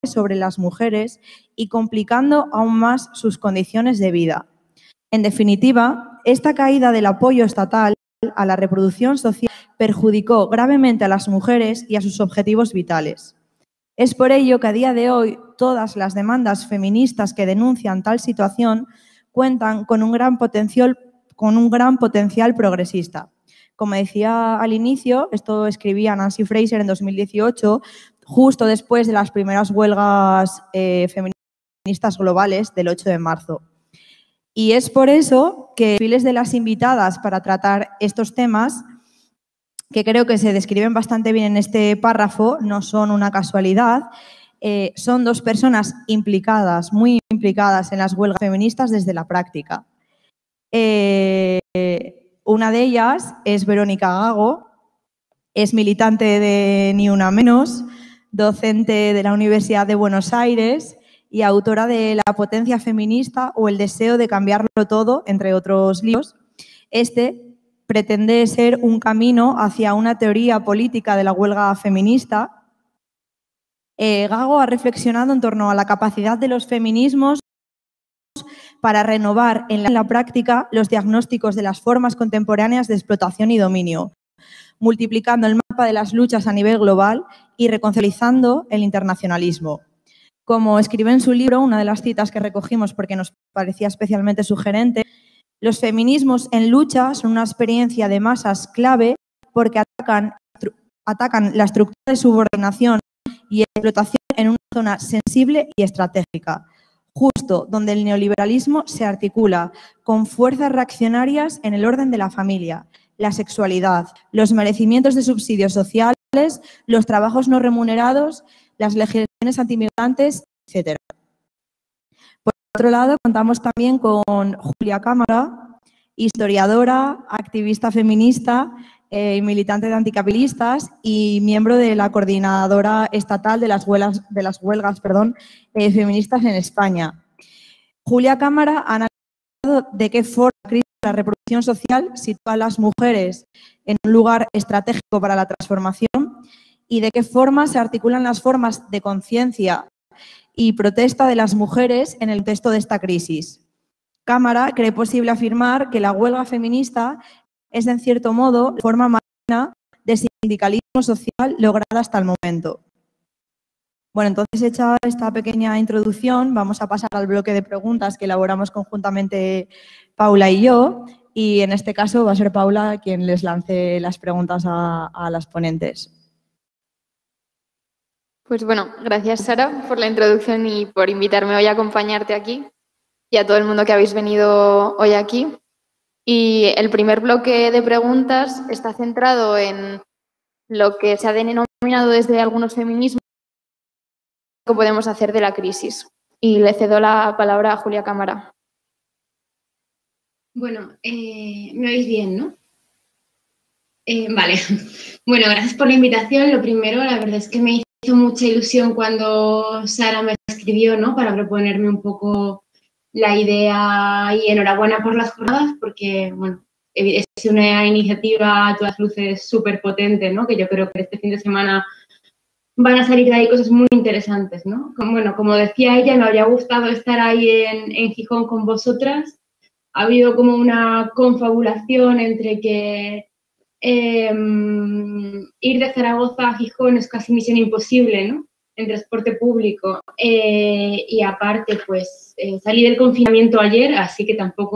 sobre las mujeres y complicando aún más sus condiciones de vida. En definitiva, esta caída del apoyo estatal a la reproducción social perjudicó gravemente a las mujeres y a sus objetivos vitales. Es por ello que a día de hoy todas las demandas feministas que denuncian tal situación cuentan con un gran potencial progresista. Como decía al inicio, esto escribía Nancy Fraser en 2018, justo después de las primeras huelgas feministas globales del 8 de marzo. Y es por eso que los perfiles de las invitadas para tratar estos temas, que creo que se describen bastante bien en este párrafo, no son una casualidad. Son dos personas implicadas, muy implicadas en las huelgas feministas desde la práctica. Una de ellas es Verónica Gago, es militante de Ni Una Menos, docente de la Universidad de Buenos Aires y autora de La potencia feminista o El deseo de cambiarlo todo, entre otros libros. Este pretende ser un camino hacia una teoría política de la huelga feminista. Gago ha reflexionado en torno a la capacidad de los feminismos para renovar en la práctica los diagnósticos de las formas contemporáneas de explotación y dominio, multiplicando el mapa de las luchas a nivel global y reconciliando el internacionalismo. Como escribe en su libro, una de las citas que recogimos porque nos parecía especialmente sugerente, los feminismos en lucha son una experiencia de masas clave porque atacan la estructura de subordinación y explotación en una zona sensible y estratégica, justo donde el neoliberalismo se articula con fuerzas reaccionarias en el orden de la familia, la sexualidad, los merecimientos de subsidios sociales, los trabajos no remunerados, las legislaciones antimigrantes, etc. Por otro lado, contamos también con Julia Cámara, historiadora, activista feminista y militante de anticapitalistas y miembro de la coordinadora estatal de las huelgas feministas en España. Julia Cámara ha analizado de qué forma la crisis de la reproducción social sitúa a las mujeres en un lugar estratégico para la transformación y de qué forma se articulan las formas de conciencia y protesta de las mujeres en el contexto de esta crisis. Cámara cree posible afirmar que la huelga feminista es, en cierto modo, la forma magna de sindicalismo social lograda hasta el momento. Bueno, entonces, hecha esta pequeña introducción, vamos a pasar al bloque de preguntas que elaboramos conjuntamente Paula y yo, y en este caso va a ser Paula quien les lance las preguntas a las ponentes. Pues bueno, gracias Sara por la introducción y por invitarme hoy a acompañarte aquí y a todo el mundo que habéis venido hoy aquí. Y el primer bloque de preguntas está centrado en lo que se ha denominado desde algunos feminismos que podemos hacer de la crisis. Y le cedo la palabra a Julia Cámara. Bueno, me oís bien, ¿no? Vale. Bueno, gracias por la invitación. Lo primero, la verdad es que me hizo mucha ilusión cuando Sara me escribió, ¿no? Para proponerme un poco la idea y enhorabuena por las jornadas porque, bueno, es una iniciativa a todas luces súper potente, ¿no? Que yo creo que este fin de semana van a salir de ahí cosas muy interesantes, ¿no? Bueno, como decía ella, me habría gustado estar ahí en Gijón con vosotras. Ha habido como una confabulación entre que ir de Zaragoza a Gijón es casi misión imposible, ¿no? En transporte público. Y aparte, pues, salí del confinamiento ayer, así que tampoco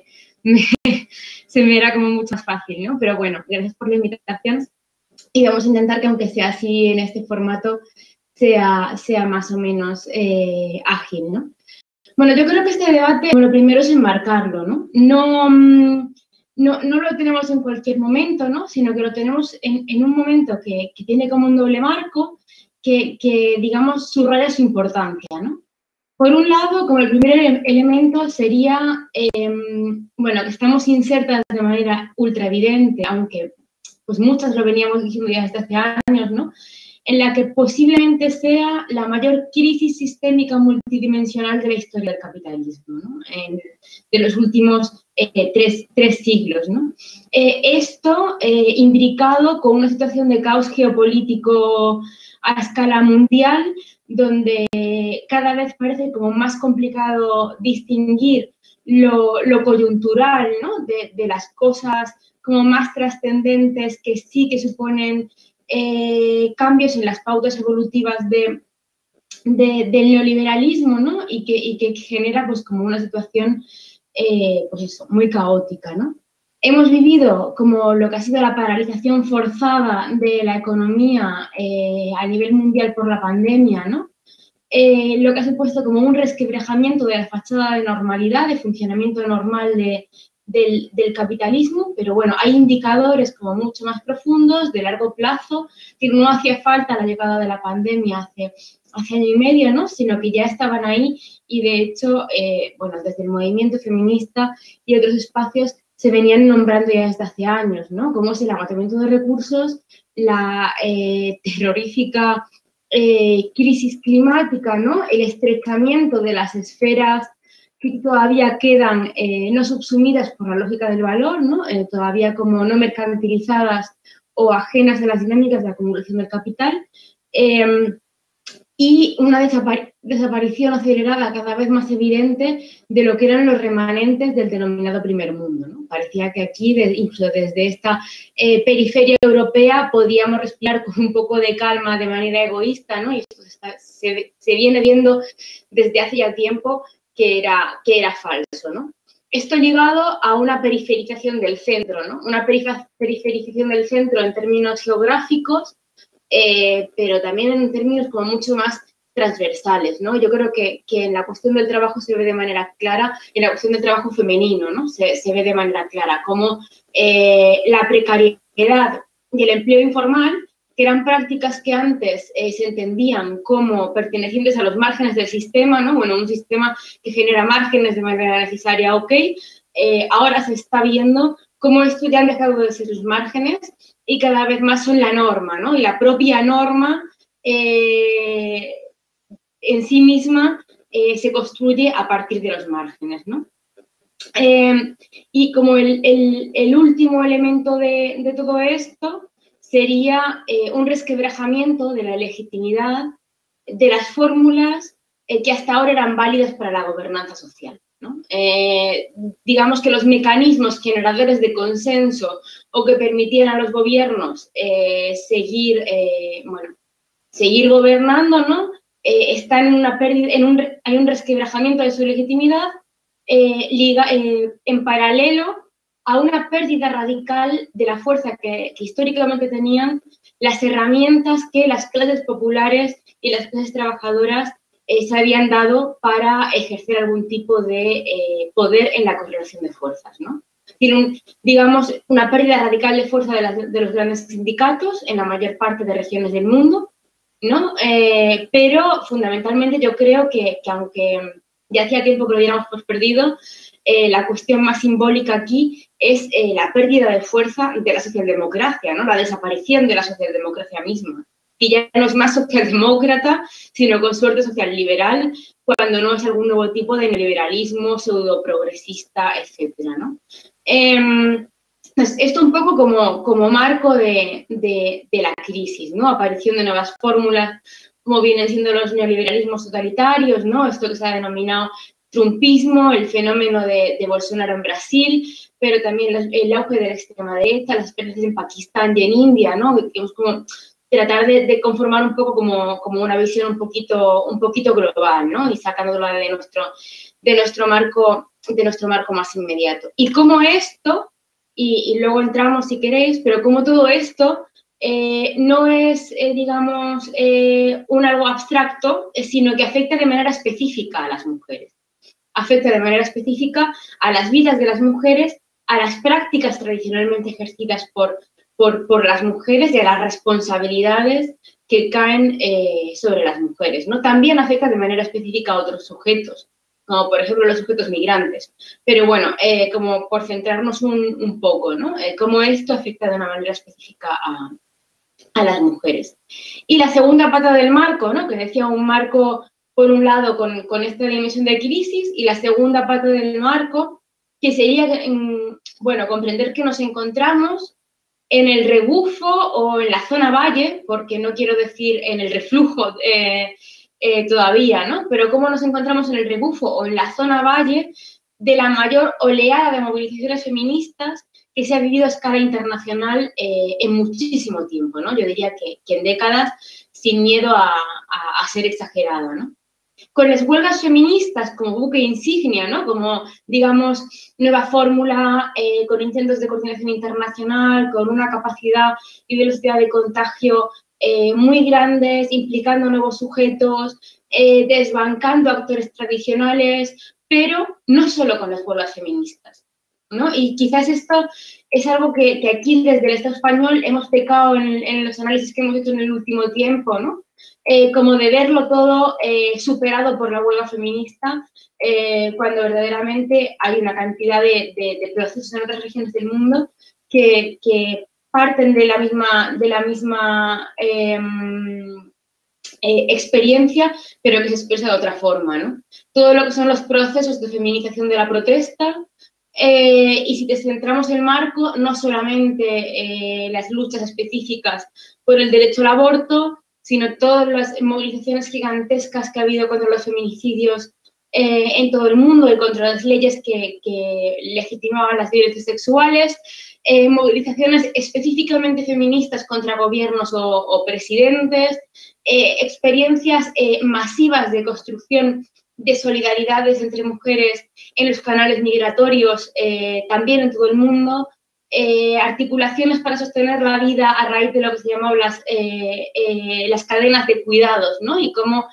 se me era como mucho más fácil, ¿no? Pero bueno, gracias por la invitación. Y vamos a intentar que, aunque sea así en este formato, sea más o menos ágil, ¿no? Bueno, yo creo que este debate, lo primero es enmarcarlo, ¿no? No lo tenemos en cualquier momento, ¿no? Sino que lo tenemos en un momento que tiene como un doble marco que digamos, subraya su importancia, ¿no? Por un lado, como el primer elemento sería, bueno, que estamos insertas de manera ultra evidente, aunque pues muchas lo veníamos diciendo ya desde hace años, ¿no? En la que posiblemente sea la mayor crisis sistémica multidimensional de la historia del capitalismo, ¿no? De los últimos tres siglos, ¿no? Esto imbricado con una situación de caos geopolítico a escala mundial, donde cada vez parece como más complicado distinguir lo coyuntural, ¿no? de las cosas como más trascendentes que sí que suponen cambios en las pautas evolutivas del neoliberalismo, ¿no? y que genera pues como una situación pues eso, muy caótica, ¿no? Hemos vivido como lo que ha sido la paralización forzada de la economía a nivel mundial por la pandemia, ¿no? Lo que ha supuesto como un resquebrajamiento de la fachada de normalidad, de funcionamiento normal del capitalismo, pero bueno, hay indicadores como mucho más profundos, de largo plazo, que no hacía falta la llegada de la pandemia hace año y medio, ¿no? Sino que ya estaban ahí y de hecho, bueno, desde el movimiento feminista y otros espacios se venían nombrando ya desde hace años, ¿no? Como es el agotamiento de recursos, la terrorífica crisis climática, ¿no? El estrechamiento de las esferas que todavía quedan no subsumidas por la lógica del valor, ¿no? Todavía como no mercantilizadas o ajenas a las dinámicas de acumulación del capital. Y una desaparición acelerada cada vez más evidente de lo que eran los remanentes del denominado primer mundo, ¿no? Parecía que aquí, incluso desde esta periferia europea, podíamos respirar con un poco de calma de manera egoísta, ¿no? Y esto se viene viendo desde hace ya tiempo que era falso, ¿no? Esto ligado a una periferización del centro, ¿no? Una periferización del centro en términos geográficos, pero también en términos como mucho más transversales, ¿no? Yo creo que en la cuestión del trabajo se ve de manera clara, en la cuestión del trabajo femenino, ¿no? Se ve de manera clara cómo la precariedad y el empleo informal, que eran prácticas que antes se entendían como pertenecientes a los márgenes del sistema, ¿no? Bueno, un sistema que genera márgenes de manera necesaria, ok, ahora se está viendo cómo esto ya han dejado de ser sus márgenes y cada vez más son la norma, ¿no? Y la propia norma en sí misma se construye a partir de los márgenes, ¿no? Y como el último elemento de todo esto sería un resquebrajamiento de la legitimidad de las fórmulas que hasta ahora eran válidas para la gobernanza social, ¿no? Digamos que los mecanismos generadores de consenso o que permitían a los gobiernos seguir gobernando, ¿no? Están en una pérdida, hay un resquebrajamiento de su legitimidad en paralelo a una pérdida radical de la fuerza que históricamente tenían las herramientas que las clases populares y las clases trabajadoras se habían dado para ejercer algún tipo de poder en la correlación de fuerzas, ¿no? Tiene digamos, una pérdida radical de fuerza de los grandes sindicatos en la mayor parte de regiones del mundo, ¿no? Pero fundamentalmente yo creo que aunque ya hacía tiempo que lo hubiéramos perdido, la cuestión más simbólica aquí es la pérdida de fuerza de la socialdemocracia, ¿no? La desaparición de la socialdemocracia misma, que ya no es más socialdemócrata, sino con suerte socialliberal, cuando no es algún nuevo tipo de neoliberalismo pseudo-progresista, etcétera, ¿no? Pues esto un poco como marco de la crisis, ¿no? Aparición de nuevas fórmulas, como vienen siendo los neoliberalismos totalitarios, ¿no? Esto que se ha denominado trumpismo, el fenómeno de Bolsonaro en Brasil, pero también el auge de la extrema derecha, las experiencias en Pakistán y en India, ¿no? Es como tratar de conformar un poco como una visión un poquito global, ¿no? Y sacándola de nuestro marco más inmediato. Y como esto, y luego entramos si queréis, pero como todo esto no es, digamos, un algo abstracto, sino que afecta de manera específica a las mujeres. Afecta de manera específica a las vidas de las mujeres, a las prácticas tradicionalmente ejercidas por las mujeres y a las responsabilidades que caen sobre las mujeres, ¿no? También afecta de manera específica a otros sujetos, como por ejemplo los sujetos migrantes. Pero bueno, como por centrarnos un poco, ¿no? Cómo esto afecta de una manera específica a las mujeres. Y la segunda pata del marco, ¿no? Que decía un marco, por un lado, con esta dimensión de crisis, y la segunda pata del marco que sería, bueno, comprender que nos encontramos en el rebufo o en la zona valle, porque no quiero decir en el reflujo todavía, ¿no? Pero cómo nos encontramos en el rebufo o en la zona valle de la mayor oleada de movilizaciones feministas que se ha vivido a escala internacional en muchísimo tiempo, ¿no? Yo diría que en décadas, sin miedo a ser exagerado, ¿no? Con las huelgas feministas como buque insignia, ¿no? Como, digamos, nueva fórmula, con intentos de coordinación internacional, con una capacidad y velocidad de contagio muy grandes, implicando nuevos sujetos, desbancando actores tradicionales, pero no solo con las huelgas feministas, ¿no? Y quizás esto es algo que aquí desde el Estado español hemos pecado en los análisis que hemos hecho en el último tiempo, ¿no? Como de verlo todo superado por la huelga feminista, cuando verdaderamente hay una cantidad de procesos en otras regiones del mundo que parten de la misma experiencia, pero que se expresa de otra forma, ¿no? Todo lo que son los procesos de feminización de la protesta, y si te centramos en el marco, no solamente las luchas específicas por el derecho al aborto, sino todas las movilizaciones gigantescas que ha habido contra los feminicidios en todo el mundo y contra las leyes que legitimaban las violencias sexuales, movilizaciones específicamente feministas contra gobiernos o presidentes, experiencias masivas de construcción de solidaridades entre mujeres en los canales migratorios, también en todo el mundo, articulaciones para sostener la vida a raíz de lo que se llamaban las cadenas de cuidados, ¿no? Y cómo,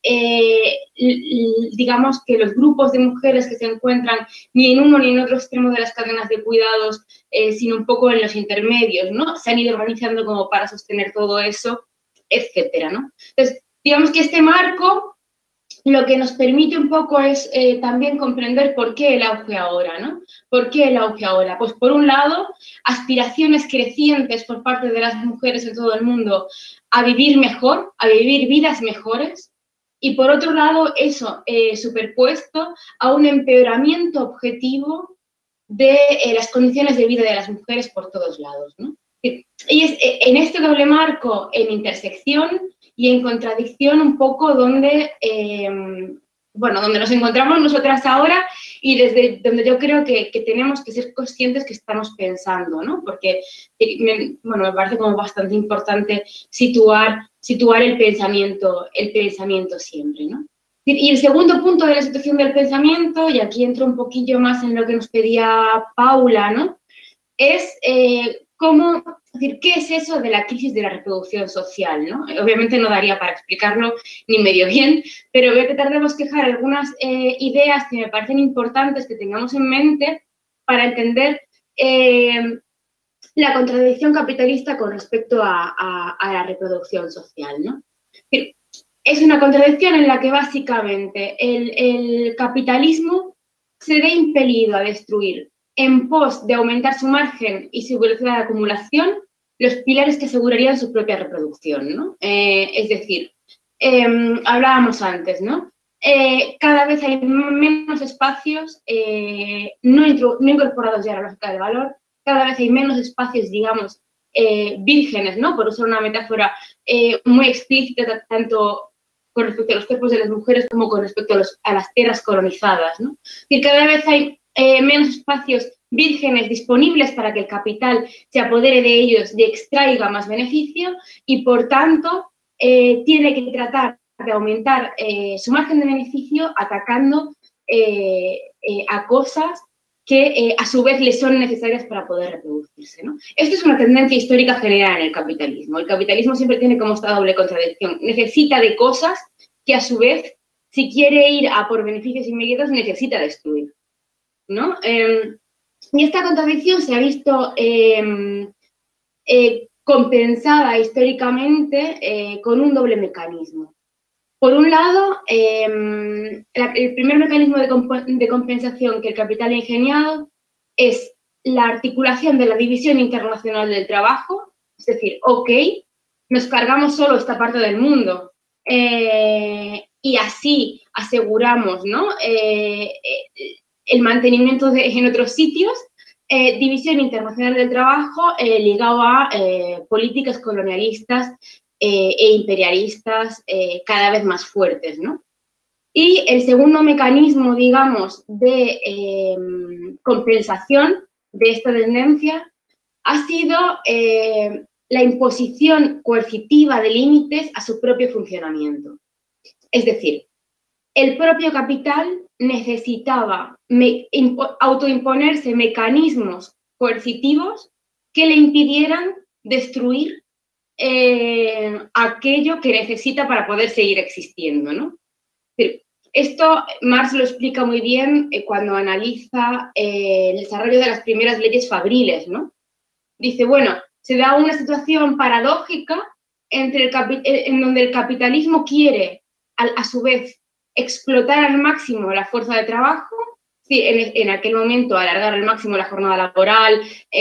digamos, que los grupos de mujeres que se encuentran ni en uno ni en otro extremo de las cadenas de cuidados, sino un poco en los intermedios, ¿no? Se han ido organizando como para sostener todo eso, etcétera, ¿no? Entonces, digamos que este marco lo que nos permite un poco es también comprender por qué el auge ahora, ¿no? ¿Por qué el auge ahora? Pues por un lado, aspiraciones crecientes por parte de las mujeres en todo el mundo a vivir mejor, a vivir vidas mejores, y por otro lado, eso superpuesto a un empeoramiento objetivo de las condiciones de vida de las mujeres por todos lados, ¿no? Y es en este doble marco, en intersección y en contradicción un poco donde, bueno, donde nos encontramos nosotras ahora y desde donde yo creo que tenemos que ser conscientes que estamos pensando, ¿no? Porque, bueno, me parece como bastante importante situar el pensamiento siempre, ¿no? Y el segundo punto de la situación del pensamiento, y aquí entro un poquillo más en lo que nos pedía Paula, ¿no? Es cómo, es decir, ¿qué es eso de la crisis de la reproducción social, ¿no? Obviamente no daría para explicarlo ni medio bien, pero voy a tratar de bosquejar algunas ideas que me parecen importantes que tengamos en mente para entender la contradicción capitalista con respecto a la reproducción social, ¿no? Es una contradicción en la que básicamente el capitalismo se ve impelido a destruir en pos de aumentar su margen y su velocidad de acumulación los pilares que asegurarían su propia reproducción, ¿no? Es decir, hablábamos antes, ¿no? Cada vez hay menos espacios no incorporados ya a la lógica del valor, cada vez hay menos espacios, digamos, vírgenes, ¿no? Por usar una metáfora muy explícita, tanto con respecto a los cuerpos de las mujeres como con respecto a las tierras colonizadas, ¿no? Y cada vez hay menos espacios vírgenes disponibles para que el capital se apodere de ellos y extraiga más beneficio y, por tanto, tiene que tratar de aumentar su margen de beneficio atacando a cosas que a su vez le son necesarias para poder reproducirse, ¿no? Esto es una tendencia histórica general en el capitalismo. El capitalismo siempre tiene como esta doble contradicción. Necesita de cosas que a su vez, si quiere ir a por beneficios inmediatos, necesita destruir, ¿no? Y esta contradicción se ha visto compensada históricamente con un doble mecanismo. Por un lado, el primer mecanismo de compensación que el capital ha ingeniado es la articulación de la división internacional del trabajo, es decir, ok, nos cargamos solo esta parte del mundo y así aseguramos, ¿no? el mantenimiento en otros sitios, división internacional del trabajo ligado a políticas colonialistas e imperialistas cada vez más fuertes, ¿no? Y el segundo mecanismo, digamos, de compensación de esta tendencia ha sido la imposición coercitiva de límites a su propio funcionamiento. Es decir, el propio capital necesitaba autoimponerse mecanismos coercitivos que le impidieran destruir aquello que necesita para poder seguir existiendo, ¿no? Esto Marx lo explica muy bien cuando analiza el desarrollo de las primeras leyes fabriles, ¿no? Dice, bueno, se da una situación paradójica en donde el capitalismo quiere, a su vez, explotar al máximo la fuerza de trabajo, en aquel momento alargar al máximo la jornada laboral,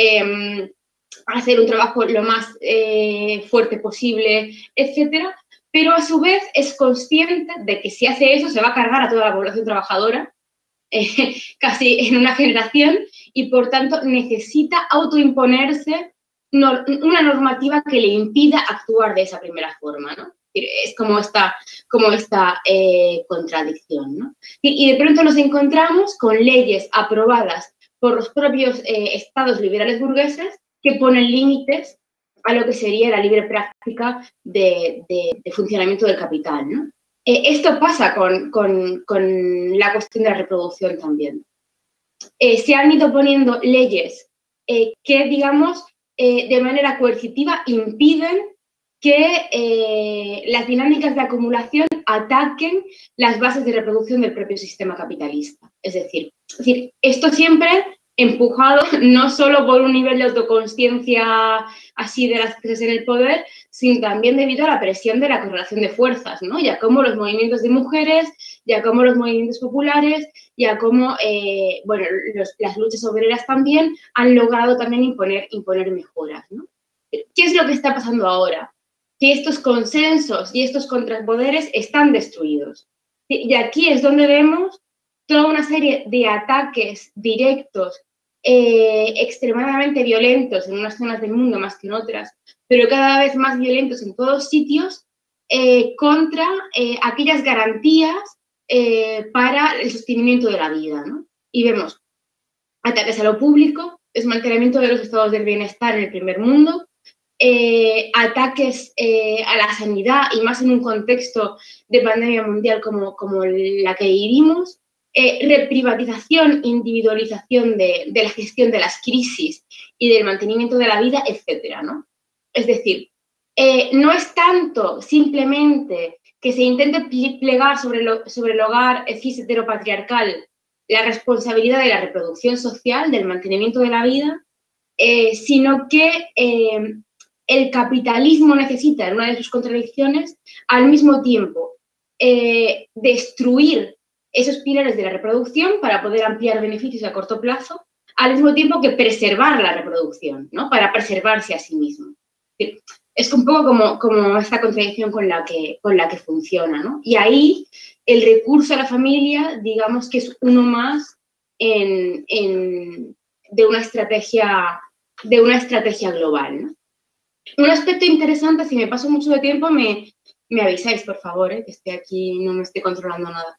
hacer un trabajo lo más fuerte posible, etcétera, pero a su vez es consciente de que si hace eso se va a cargar a toda la población trabajadora, casi en una generación, y por tanto necesita autoimponerse una normativa que le impida actuar de esa primera forma, ¿no? Es como esta contradicción, ¿no? Y de pronto nos encontramos con leyes aprobadas por los propios estados liberales burgueses que ponen límites a lo que sería la libre práctica de funcionamiento del capital, ¿no? Esto pasa con la cuestión de la reproducción también. Se han ido poniendo leyes que, digamos, de manera coercitiva impiden que las dinámicas de acumulación ataquen las bases de reproducción del propio sistema capitalista. Es decir, esto siempre empujado no solo por un nivel de autoconsciencia así de las clases en el poder, sino también debido a la presión de la correlación de fuerzas, ¿no? Ya como los movimientos de mujeres, ya como los movimientos populares, ya como, bueno, las luchas obreras también han logrado también imponer mejoras, ¿no? ¿Qué es lo que está pasando ahora? Que estos consensos y estos contrapoderes están destruidos. Y aquí es donde vemos toda una serie de ataques directos, extremadamente violentos en unas zonas del mundo más que en otras, pero cada vez más violentos en todos sitios, contra aquellas garantías para el sostenimiento de la vida, ¿no? Y vemos ataques a lo público, desmantelamiento de los estados del bienestar en el primer mundo, ataques a la sanidad, y más en un contexto de pandemia mundial como la que vivimos, reprivatización, individualización de la gestión de las crisis y del mantenimiento de la vida, etcétera, ¿no? Es decir, no es tanto simplemente que se intente plegar sobre el hogar cis heteropatriarcal la responsabilidad de la reproducción social, del mantenimiento de la vida, sino que el capitalismo necesita, en una de sus contradicciones, al mismo tiempo destruir esos pilares de la reproducción para poder ampliar beneficios a corto plazo, al mismo tiempo que preservar la reproducción, ¿no? Para preservarse a sí mismo. Es un poco como esta contradicción con la que funciona, ¿no? Y ahí el recurso a la familia, digamos que es uno más de una estrategia global, ¿no? Un aspecto interesante, si me paso mucho de tiempo, me avisáis, por favor, que estoy aquí, no me estoy controlando nada.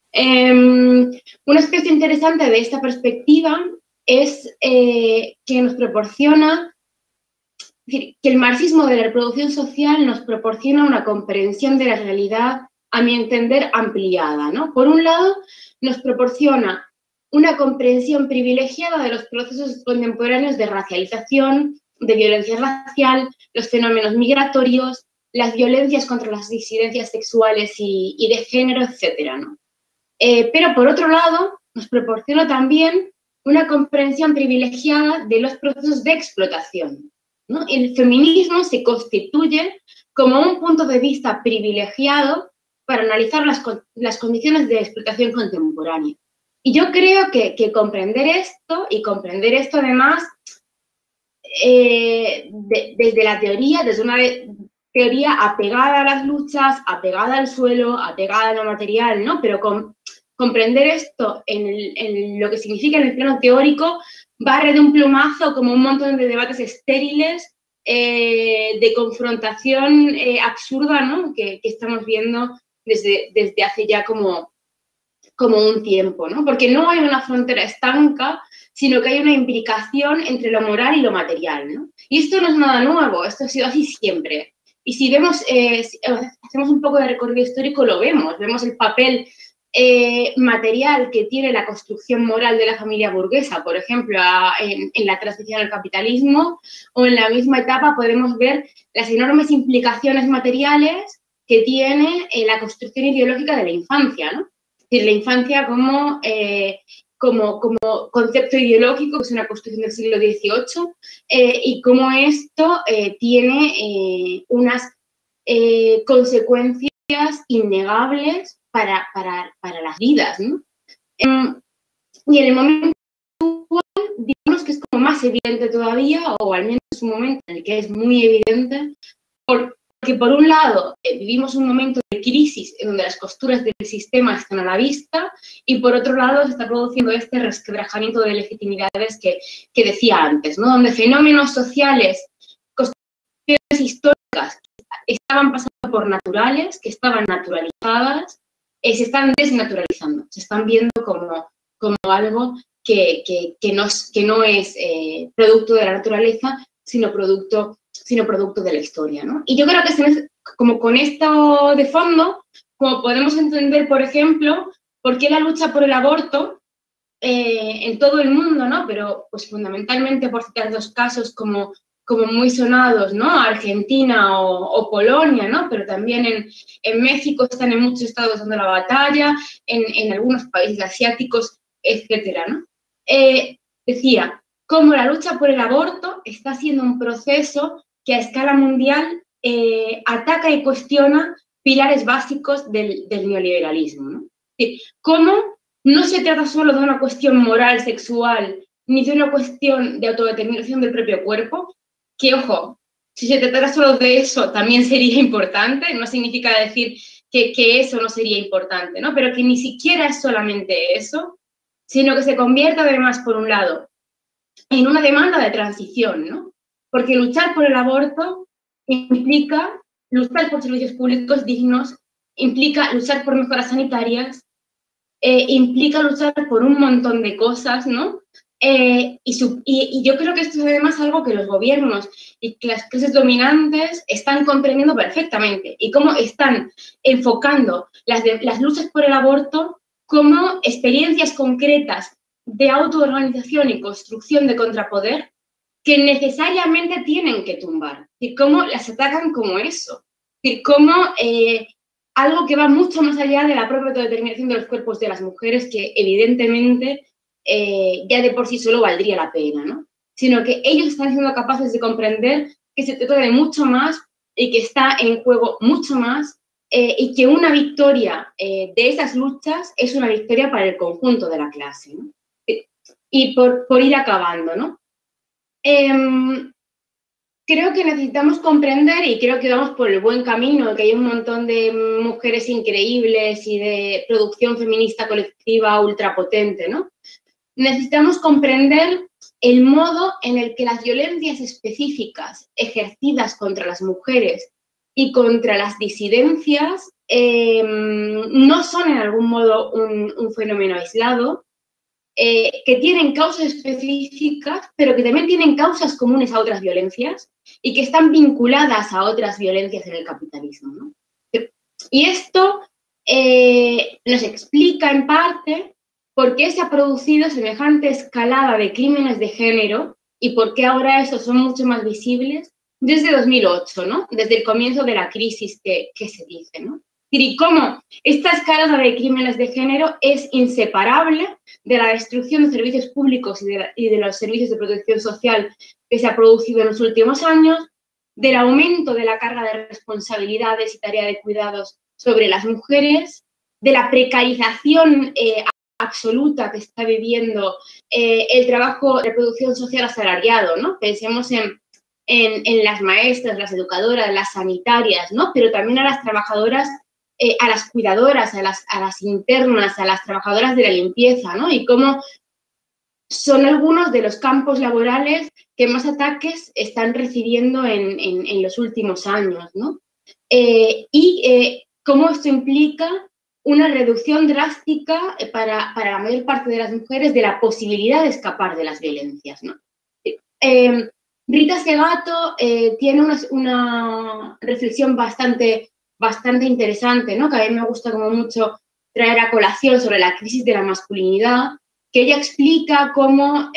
Un aspecto interesante de esta perspectiva es que nos proporciona, es decir, que el marxismo de la reproducción social nos proporciona una comprensión de la realidad, a mi entender, ampliada, ¿no? Por un lado, nos proporciona una comprensión privilegiada de los procesos contemporáneos de racialización, de violencia racial, los fenómenos migratorios, las violencias contra las disidencias sexuales y de género, etcétera, ¿no? Pero, por otro lado, nos proporciona también una comprensión privilegiada de los procesos de explotación, ¿no? El feminismo se constituye como un punto de vista privilegiado para analizar las condiciones de explotación contemporánea. Y yo creo que comprender esto, y comprender esto además desde la teoría, desde una teoría apegada a las luchas, apegada al suelo, apegada a lo material, ¿no? Pero con comprender esto en lo que significa en el plano teórico barre de un plumazo como un montón de debates estériles, de confrontación absurda, ¿no? que estamos viendo desde hace ya como un tiempo, ¿no? Porque no hay una frontera estanca, sino que hay una imbricación entre lo moral y lo material, ¿no? Y esto no es nada nuevo, esto ha sido así siempre. Y si vemos, si hacemos un poco de recorrido histórico, lo vemos el papel material que tiene la construcción moral de la familia burguesa, por ejemplo, en la transición al capitalismo, o en la misma etapa podemos ver las enormes implicaciones materiales que tiene la construcción ideológica de la infancia, ¿no? Es decir, la infancia como concepto ideológico, que es una construcción del siglo XVIII, y cómo esto tiene unas consecuencias innegables para las vidas, ¿no? Y en el momento actual, digamos que es como más evidente todavía, o al menos es un momento en el que es muy evidente, porque por un lado vivimos un momento de crisis en donde las costuras del sistema están a la vista, y por otro lado se está produciendo este resquebrajamiento de legitimidades que decía antes, ¿no? Donde fenómenos sociales, construcciones históricas que estaban pasando por naturales, que estaban naturalizadas, se están desnaturalizando, se están viendo como algo que no es producto de la naturaleza, sino producto de la historia, ¿no? Y yo creo que como con esto de fondo, como podemos entender, por ejemplo, por qué la lucha por el aborto en todo el mundo, ¿no? Pero pues fundamentalmente, por citar dos casos como muy sonados, ¿no? Argentina o Polonia, ¿no? Pero también en México están en muchos estados dando la batalla, en algunos países asiáticos, etcétera, ¿no? Decía, cómo la lucha por el aborto está siendo un proceso que a escala mundial ataca y cuestiona pilares básicos del neoliberalismo, ¿no? Es decir, cómo no se trata solo de una cuestión moral, sexual, ni de una cuestión de autodeterminación del propio cuerpo, que, ojo, si se tratara solo de eso también sería importante, no significa decir que eso no sería importante, ¿no? Pero que ni siquiera es solamente eso, sino que se convierta además, por un lado, en una demanda de transición, ¿no? Porque luchar por el aborto implica luchar por servicios públicos dignos, implica luchar por mejoras sanitarias, implica luchar por un montón de cosas, ¿no? Y yo creo que esto es además algo que los gobiernos y que las clases dominantes están comprendiendo perfectamente, y cómo están enfocando las luchas por el aborto como experiencias concretas de autoorganización y construcción de contrapoder que necesariamente tienen que tumbar, y cómo las atacan como eso, y cómo algo que va mucho más allá de la propia autodeterminación de los cuerpos de las mujeres, que evidentemente ya de por sí solo valdría la pena, ¿no? Sino que ellos están siendo capaces de comprender que se trata de mucho más y que está en juego mucho más, y que una victoria de esas luchas es una victoria para el conjunto de la clase, ¿no? Y por ir acabando, ¿no? Creo que necesitamos comprender, y creo que vamos por el buen camino, que hay un montón de mujeres increíbles y de producción feminista colectiva ultrapotente, ¿no? Necesitamos comprender el modo en el que las violencias específicas ejercidas contra las mujeres y contra las disidencias no son en algún modo un fenómeno aislado, que tienen causas específicas, pero que también tienen causas comunes a otras violencias y que están vinculadas a otras violencias en el capitalismo, ¿no? Y esto nos explica en parte por qué se ha producido semejante escalada de crímenes de género y por qué ahora estos son mucho más visibles desde 2008, ¿no? Desde el comienzo de la crisis que se dice, ¿no? Y cómo esta escalada de crímenes de género es inseparable de la destrucción de servicios públicos y de los servicios de protección social que se ha producido en los últimos años, del aumento de la carga de responsabilidades y tarea de cuidados sobre las mujeres, de la precarización absoluta que está viviendo el trabajo de producción social asalariado, ¿no? Pensemos en las maestras, las educadoras, las sanitarias, ¿no? Pero también a las trabajadoras a las cuidadoras, a las internas, a las trabajadoras de la limpieza, ¿no? Y cómo son algunos de los campos laborales que más ataques están recibiendo en los últimos años, ¿no? Y cómo esto implica una reducción drástica para la mayor parte de las mujeres de la posibilidad de escapar de las violencias, ¿no? Rita Segato tiene una reflexión bastante interesante, ¿no? Que a mí me gusta como mucho traer a colación sobre la crisis de la masculinidad, que ella explica cómo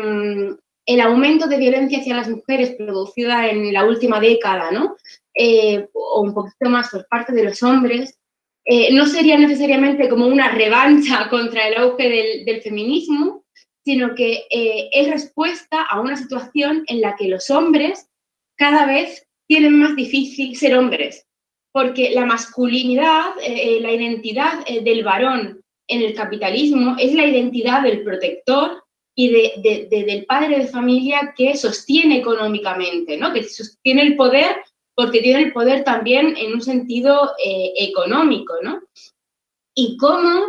el aumento de violencia hacia las mujeres producida en la última década, ¿no? O un poquito más por parte de los hombres, no sería necesariamente como una revancha contra el auge del feminismo, sino que es respuesta a una situación en la que los hombres cada vez tienen más difícil ser hombres, porque la masculinidad, la identidad del varón en el capitalismo es la identidad del protector y del padre de familia que sostiene económicamente, ¿no? Que sostiene el poder porque tiene el poder también en un sentido económico, ¿no? Y cómo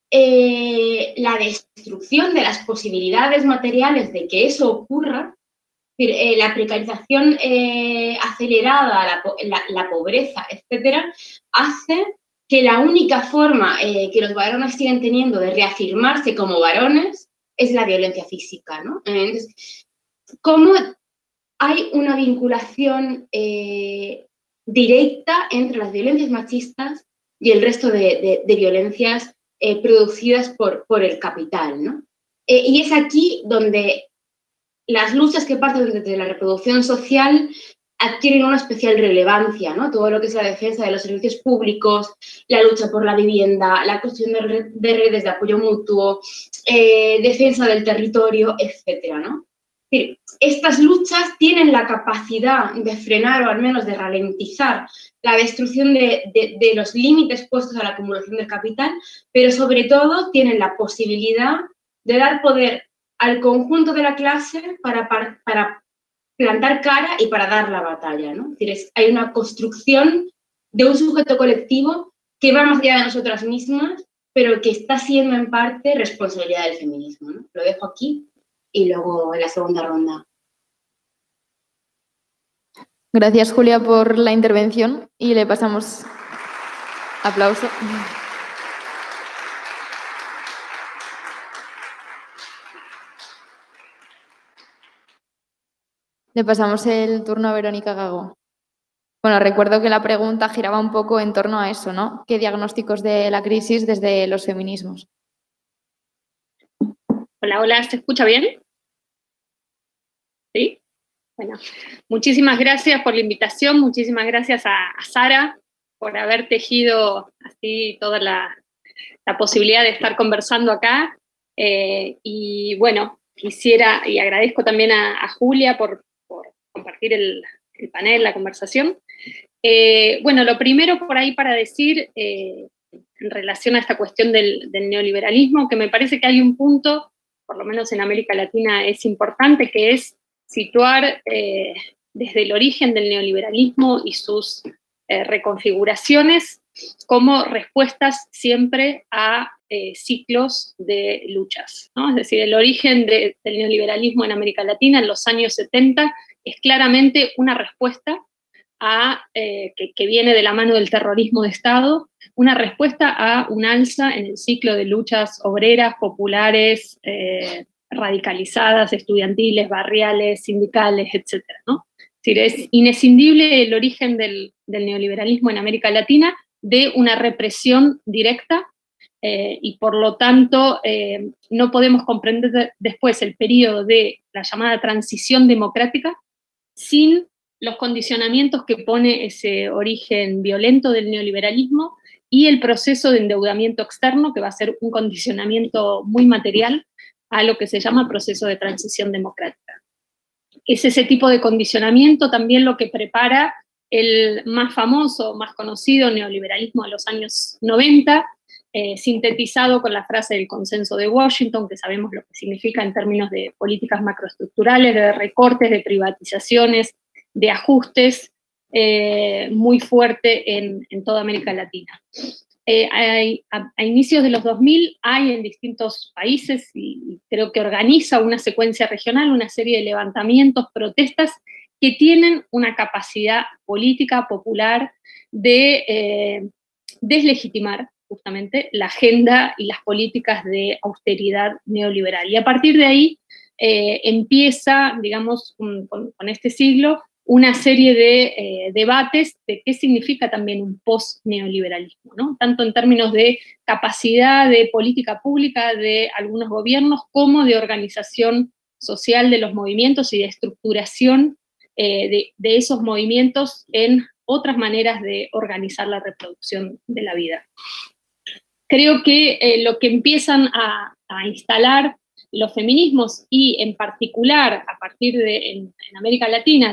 la destrucción de las posibilidades materiales de que eso ocurra, la precarización acelerada, la pobreza, etcétera, hace que la única forma que los varones siguen teniendo de reafirmarse como varones es la violencia física, ¿no? Entonces, ¿cómo hay una vinculación directa entre las violencias machistas y el resto de violencias producidas por el capital, ¿no? Y es aquí donde las luchas que parten desde la reproducción social adquieren una especial relevancia, ¿no? Todo lo que es la defensa de los servicios públicos, la lucha por la vivienda, la construcción de redes de apoyo mutuo, defensa del territorio, etcétera, ¿no? Es decir, estas luchas tienen la capacidad de frenar o al menos de ralentizar la destrucción de los límites puestos a la acumulación del capital, pero sobre todo tienen la posibilidad de dar poder al conjunto de la clase para plantar cara y para dar la batalla, ¿no? Es decir, hay una construcción de un sujeto colectivo que va más allá de nosotras mismas, pero que está siendo en parte responsabilidad del feminismo, ¿no? Lo dejo aquí y luego en la segunda ronda. Gracias, Julia, por la intervención y le pasamos aplauso. Le pasamos el turno a Verónica Gago. Bueno, recuerdo que la pregunta giraba un poco en torno a eso, ¿no? ¿Qué diagnósticos de la crisis desde los feminismos? Hola, hola, ¿se escucha bien? ¿Sí? Bueno, muchísimas gracias por la invitación, muchísimas gracias a Sara por haber tejido así toda la posibilidad de estar conversando acá. Y bueno, quisiera, y agradezco también a Julia por compartir el panel, la conversación. Bueno, lo primero por ahí para decir, en relación a esta cuestión del neoliberalismo, que me parece que hay un punto, por lo menos en América Latina es importante, que es situar desde el origen del neoliberalismo y sus reconfiguraciones como respuestas siempre a ciclos de luchas, ¿no? Es decir, el origen del neoliberalismo en América Latina en los años 70 es claramente una respuesta que viene de la mano del terrorismo de Estado, una respuesta a un alza en el ciclo de luchas obreras, populares, radicalizadas, estudiantiles, barriales, sindicales, etcétera, ¿no? Es decir, es inescindible el origen del neoliberalismo en América Latina de una represión directa y por lo tanto no podemos comprender después el periodo de la llamada transición democrática sin los condicionamientos que pone ese origen violento del neoliberalismo y el proceso de endeudamiento externo, que va a ser un condicionamiento muy material a lo que se llama proceso de transición democrática. Es ese tipo de condicionamiento también lo que prepara el más famoso, más conocido neoliberalismo de los años 90, sintetizado con la frase del consenso de Washington, que sabemos lo que significa en términos de políticas macroestructurales, de recortes, de privatizaciones, de ajustes muy fuerte en toda América Latina. A inicios de los 2000 hay en distintos países, y creo que organiza una secuencia regional, una serie de levantamientos, protestas, que tienen una capacidad política popular de deslegitimar justamente la agenda y las políticas de austeridad neoliberal. Y a partir de ahí empieza, digamos, con este siglo, una serie de debates de qué significa también un post-neoliberalismo, ¿no? Tanto en términos de capacidad de política pública de algunos gobiernos, como de organización social de los movimientos y de estructuración de esos movimientos en otras maneras de organizar la reproducción de la vida. Creo que lo que empiezan a instalar los feminismos, y en particular a partir de en América Latina,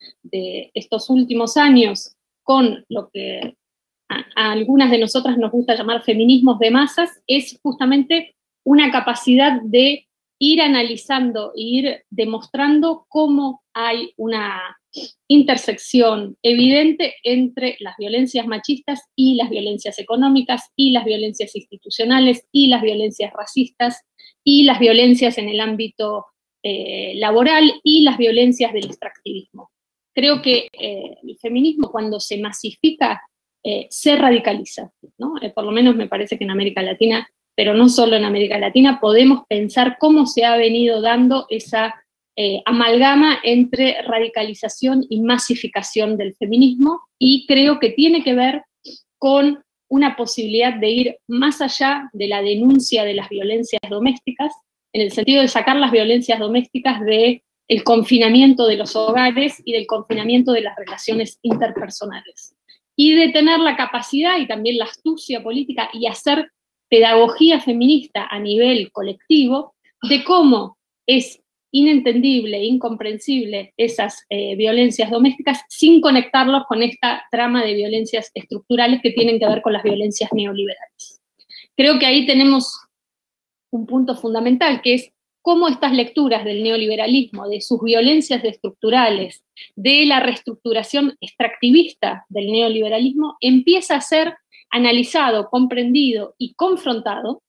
de estos últimos años, con lo que a algunas de nosotras nos gusta llamar feminismos de masas, es justamente una capacidad de ir analizando e ir demostrando cómo hay una intersección evidente entre las violencias machistas y las violencias económicas y las violencias institucionales y las violencias racistas y las violencias en el ámbito laboral y las violencias del extractivismo. Creo que el feminismo, cuando se masifica, se radicaliza, ¿no? Por lo menos me parece que en América Latina, pero no solo en América Latina, podemos pensar cómo se ha venido dando esa amalgama entre radicalización y masificación del feminismo, y creo que tiene que ver con una posibilidad de ir más allá de la denuncia de las violencias domésticas, en el sentido de sacar las violencias domésticas del confinamiento de los hogares y del confinamiento de las relaciones interpersonales, y de tener la capacidad y también la astucia política y hacer pedagogía feminista a nivel colectivo de cómo es inentendible, incomprensible esas violencias domésticas sin conectarlos con esta trama de violencias estructurales que tienen que ver con las violencias neoliberales. Creo que ahí tenemos un punto fundamental, que es cómo estas lecturas del neoliberalismo, de sus violencias estructurales, de la reestructuración extractivista del neoliberalismo, empieza a ser analizado, comprendido y confrontado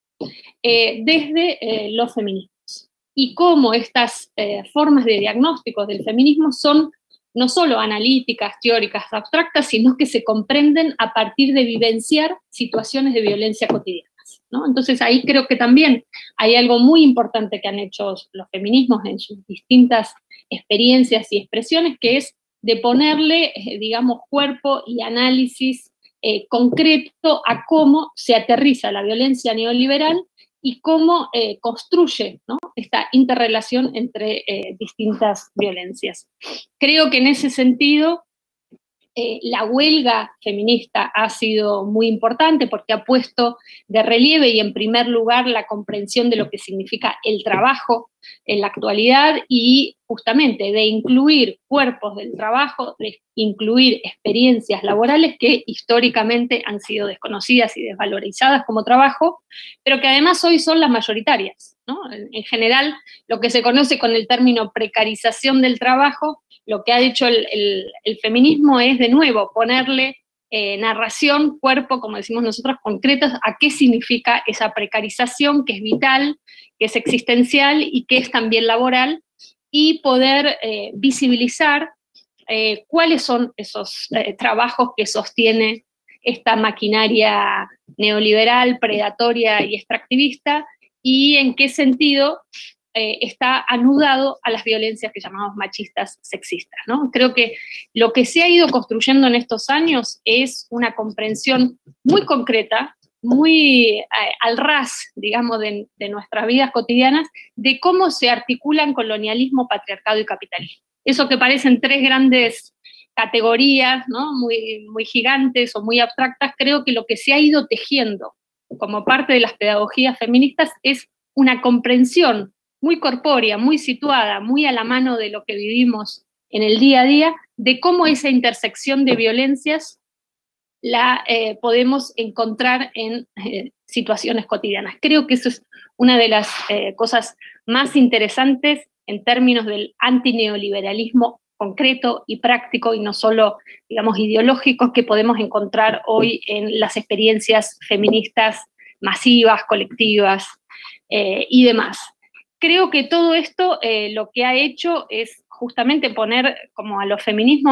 desde los feminismos. Y cómo estas formas de diagnóstico del feminismo son no solo analíticas, teóricas, abstractas, sino que se comprenden a partir de vivenciar situaciones de violencia cotidianas, ¿no? Entonces ahí creo que también hay algo muy importante que han hecho los feminismos en sus distintas experiencias y expresiones, que es de ponerle, digamos, cuerpo y análisis concreto a cómo se aterriza la violencia neoliberal y cómo construye, ¿no?, esta interrelación entre distintas violencias. Creo que en ese sentido la huelga feminista ha sido muy importante porque ha puesto de relieve y en primer lugar la comprensión de lo que significa el trabajo en la actualidad y justamente de incluir cuerpos del trabajo, de incluir experiencias laborales que históricamente han sido desconocidas y desvalorizadas como trabajo, pero que además hoy son las mayoritarias, ¿no? En general, lo que se conoce con el término precarización del trabajo, lo que ha hecho el feminismo es, de nuevo, ponerle narración, cuerpo, como decimos nosotros, concretos a qué significa esa precarización, que es vital, que es existencial y que es también laboral, y poder visibilizar cuáles son esos trabajos que sostiene esta maquinaria neoliberal, predatoria y extractivista, y en qué sentido está anudado a las violencias que llamamos machistas sexistas, ¿no? Creo que lo que se ha ido construyendo en estos años es una comprensión muy concreta, muy al ras, digamos, de nuestras vidas cotidianas, de cómo se articulan colonialismo, patriarcado y capitalismo. Eso que parecen tres grandes categorías, ¿no?, muy, muy gigantes o muy abstractas, creo que lo que se ha ido tejiendo como parte de las pedagogías feministas es una comprensión muy corpórea, muy situada, muy a la mano de lo que vivimos en el día a día, de cómo esa intersección de violencias la podemos encontrar en situaciones cotidianas. Creo que eso es una de las cosas más interesantes en términos del antineoliberalismo concreto y práctico y no solo, digamos, ideológico que podemos encontrar hoy en las experiencias feministas masivas, colectivas y demás. Creo que todo esto lo que ha hecho es justamente poner como a los feminismos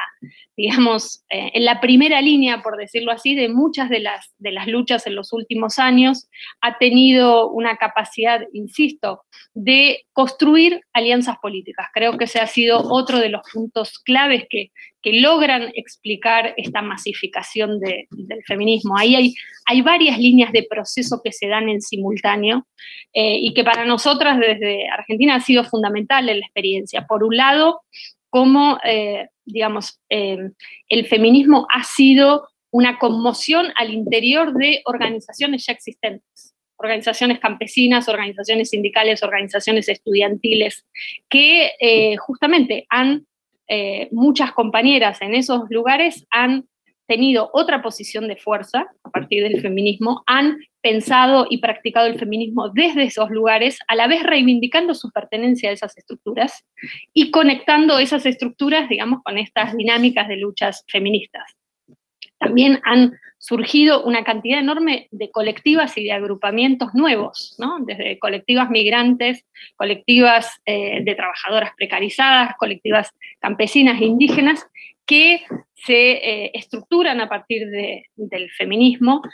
digamos, en la primera línea, por decirlo así, de muchas de las luchas en los últimos años. Ha tenido una capacidad, insisto, de construir alianzas políticas. Creo que ese ha sido otro de los puntos claves que logran explicar esta masificación del feminismo. Ahí hay varias líneas de proceso que se dan en simultáneo y que para nosotras desde Argentina ha sido fundamental en la experiencia. Por un lado, cómo, digamos, el feminismo ha sido una conmoción al interior de organizaciones ya existentes, organizaciones campesinas, organizaciones sindicales, organizaciones estudiantiles, que justamente muchas compañeras en esos lugares han tenido otra posición de fuerza a partir del feminismo, han pensado y practicado el feminismo desde esos lugares, a la vez reivindicando su pertenencia a esas estructuras y conectando esas estructuras, digamos, con estas dinámicas de luchas feministas. También han surgido una cantidad enorme de colectivas y de agrupamientos nuevos, ¿no? Desde colectivas migrantes, colectivas de trabajadoras precarizadas, colectivas campesinas e indígenas, que se estructuran a partir del feminismo,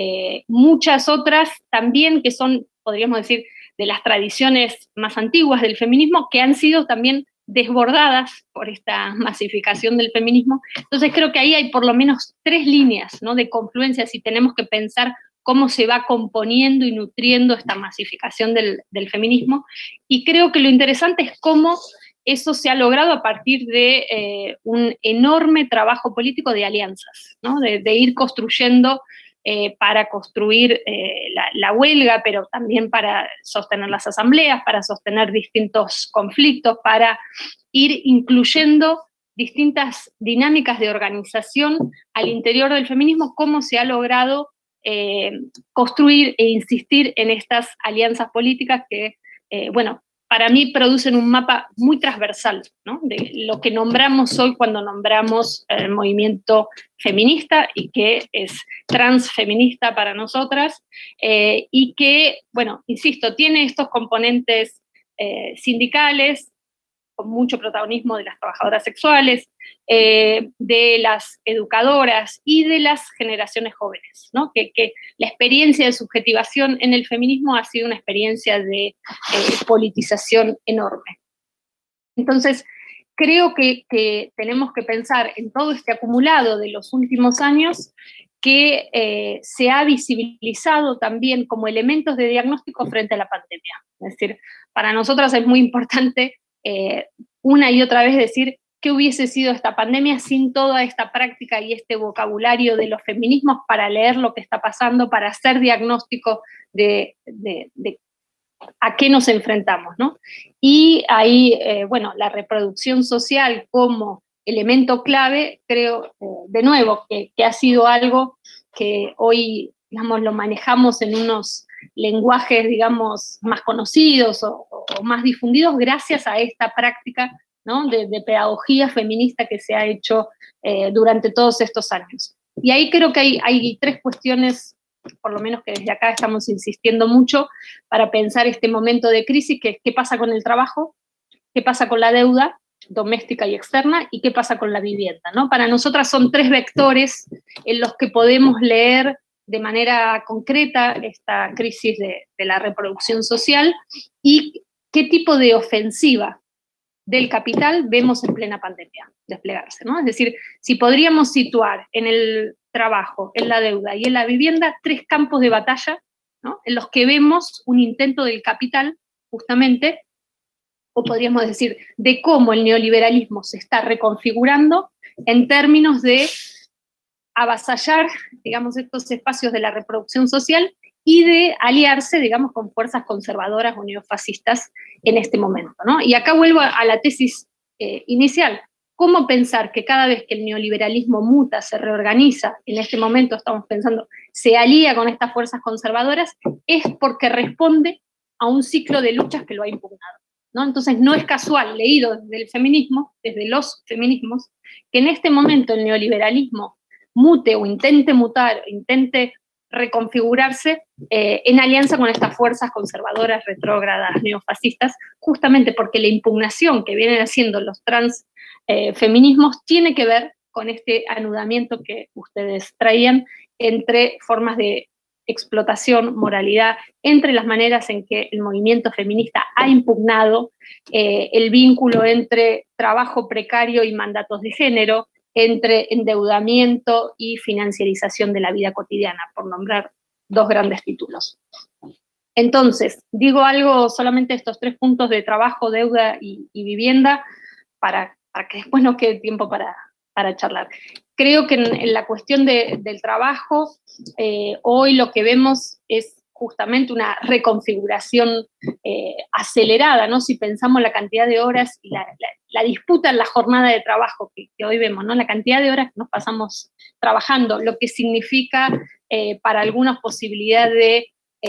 muchas otras también que son, podríamos decir, de las tradiciones más antiguas del feminismo, que han sido también desbordadas por esta masificación del feminismo. Entonces creo que ahí hay por lo menos 3 líneas, ¿no?, de confluencia, si tenemos que pensar cómo se va componiendo y nutriendo esta masificación del feminismo, y creo que lo interesante es cómo eso se ha logrado a partir de un enorme trabajo político de alianzas, ¿no?, de ir construyendo para construir la huelga, pero también para sostener las asambleas, para sostener distintos conflictos, para ir incluyendo distintas dinámicas de organización al interior del feminismo, cómo se ha logrado construir e insistir en estas alianzas políticas que, bueno, para mí producen un mapa muy transversal, ¿no?, de lo que nombramos hoy cuando nombramos el movimiento feminista y que es transfeminista para nosotras, y que, bueno, insisto, tiene estos componentes sindicales, con mucho protagonismo de las trabajadoras sexuales, de las educadoras y de las generaciones jóvenes, ¿no? Que la experiencia de subjetivación en el feminismo ha sido una experiencia de politización enorme. Entonces, creo que tenemos que pensar en todo este acumulado de los últimos años que se ha visibilizado también como elementos de diagnóstico frente a la pandemia. Es decir, para nosotras es muy importante una y otra vez decir qué hubiese sido esta pandemia sin toda esta práctica y este vocabulario de los feminismos para leer lo que está pasando, para hacer diagnóstico de a qué nos enfrentamos, ¿no? Y ahí, bueno, la reproducción social como elemento clave, creo, de nuevo, que ha sido algo que hoy, digamos, lo manejamos en unos lenguajes, digamos, más conocidos o más difundidos gracias a esta práctica, ¿no?, de pedagogía feminista que se ha hecho durante todos estos años. Y ahí creo que hay 3 cuestiones, por lo menos que desde acá estamos insistiendo mucho, para pensar este momento de crisis, que es qué pasa con el trabajo, qué pasa con la deuda doméstica y externa, y qué pasa con la vivienda, ¿no? Para nosotras son 3 vectores en los que podemos leer de manera concreta esta crisis de la reproducción social y qué tipo de ofensiva del capital vemos en plena pandemia desplegarse, ¿no? Es decir, si podríamos situar en el trabajo, en la deuda y en la vivienda 3 campos de batalla, ¿no?, en los que vemos un intento del capital, justamente, o podríamos decir, de cómo el neoliberalismo se está reconfigurando en términos de avasallar, digamos, estos espacios de la reproducción social y de aliarse, digamos, con fuerzas conservadoras o neofascistas en este momento, ¿no? Y acá vuelvo a la tesis inicial. ¿Cómo pensar que cada vez que el neoliberalismo muta, se reorganiza, en este momento estamos pensando, se alía con estas fuerzas conservadoras, es porque responde a un ciclo de luchas que lo ha impugnado? ¿no? Entonces no es casual, leído desde el feminismo, desde los feminismos, que en este momento el neoliberalismo mute o intente mutar, intente reconfigurarse en alianza con estas fuerzas conservadoras, retrógradas, neofascistas, justamente porque la impugnación que vienen haciendo los transfeminismos tiene que ver con este anudamiento que ustedes traían entre formas de explotación, moralidad, entre las maneras en que el movimiento feminista ha impugnado el vínculo entre trabajo precario y mandatos de género, entre endeudamiento y financiarización de la vida cotidiana, por nombrar dos grandes títulos. Entonces, digo algo solamente estos 3 puntos de trabajo, deuda y vivienda, para que después nos quede tiempo para charlar. Creo que en la cuestión del trabajo, hoy lo que vemos es justamente una reconfiguración acelerada, ¿no? Si pensamos la cantidad de horas y la disputa en la jornada de trabajo que hoy vemos, ¿no? La cantidad de horas que nos pasamos trabajando, lo que significa para algunas posibilidad de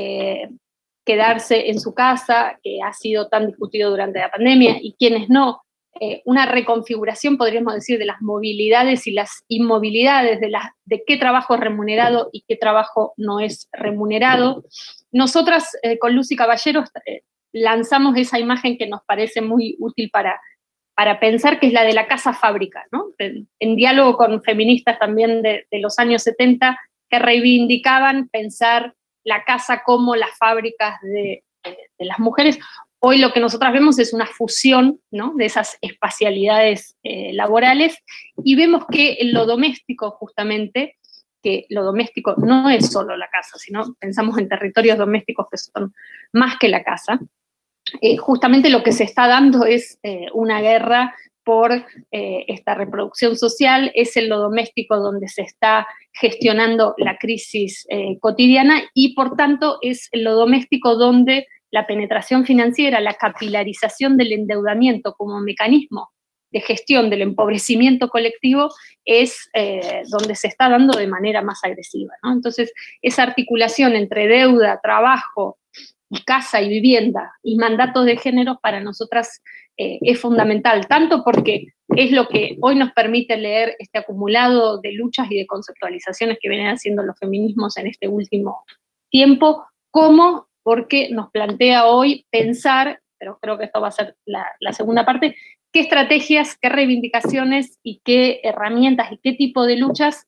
quedarse en su casa, que ha sido tan discutido durante la pandemia, y quienes no, una reconfiguración, podríamos decir, de las movilidades y las inmovilidades, de qué trabajo es remunerado y qué trabajo no es remunerado. Nosotras, con Lucy Caballero, lanzamos esa imagen que nos parece muy útil para pensar, que es la de la casa fábrica, ¿no? En diálogo con feministas también de los años 70, que reivindicaban pensar la casa como las fábricas de las mujeres. Hoy lo que nosotras vemos es una fusión, ¿no?, de esas espacialidades laborales, y vemos que en lo doméstico, justamente, que lo doméstico no es solo la casa, sino pensamos en territorios domésticos que son más que la casa, justamente lo que se está dando es una guerra por esta reproducción social, es en lo doméstico donde se está gestionando la crisis cotidiana, y por tanto es en lo doméstico donde la penetración financiera, la capilarización del endeudamiento como mecanismo de gestión del empobrecimiento colectivo es donde se está dando de manera más agresiva, ¿no? Entonces, esa articulación entre deuda, trabajo, y casa y vivienda y mandatos de género para nosotras es fundamental, tanto porque es lo que hoy nos permite leer este acumulado de luchas y de conceptualizaciones que vienen haciendo los feminismos en este último tiempo, como porque nos plantea hoy pensar, pero creo que esto va a ser la segunda parte, qué estrategias, qué reivindicaciones y qué herramientas y qué tipo de luchas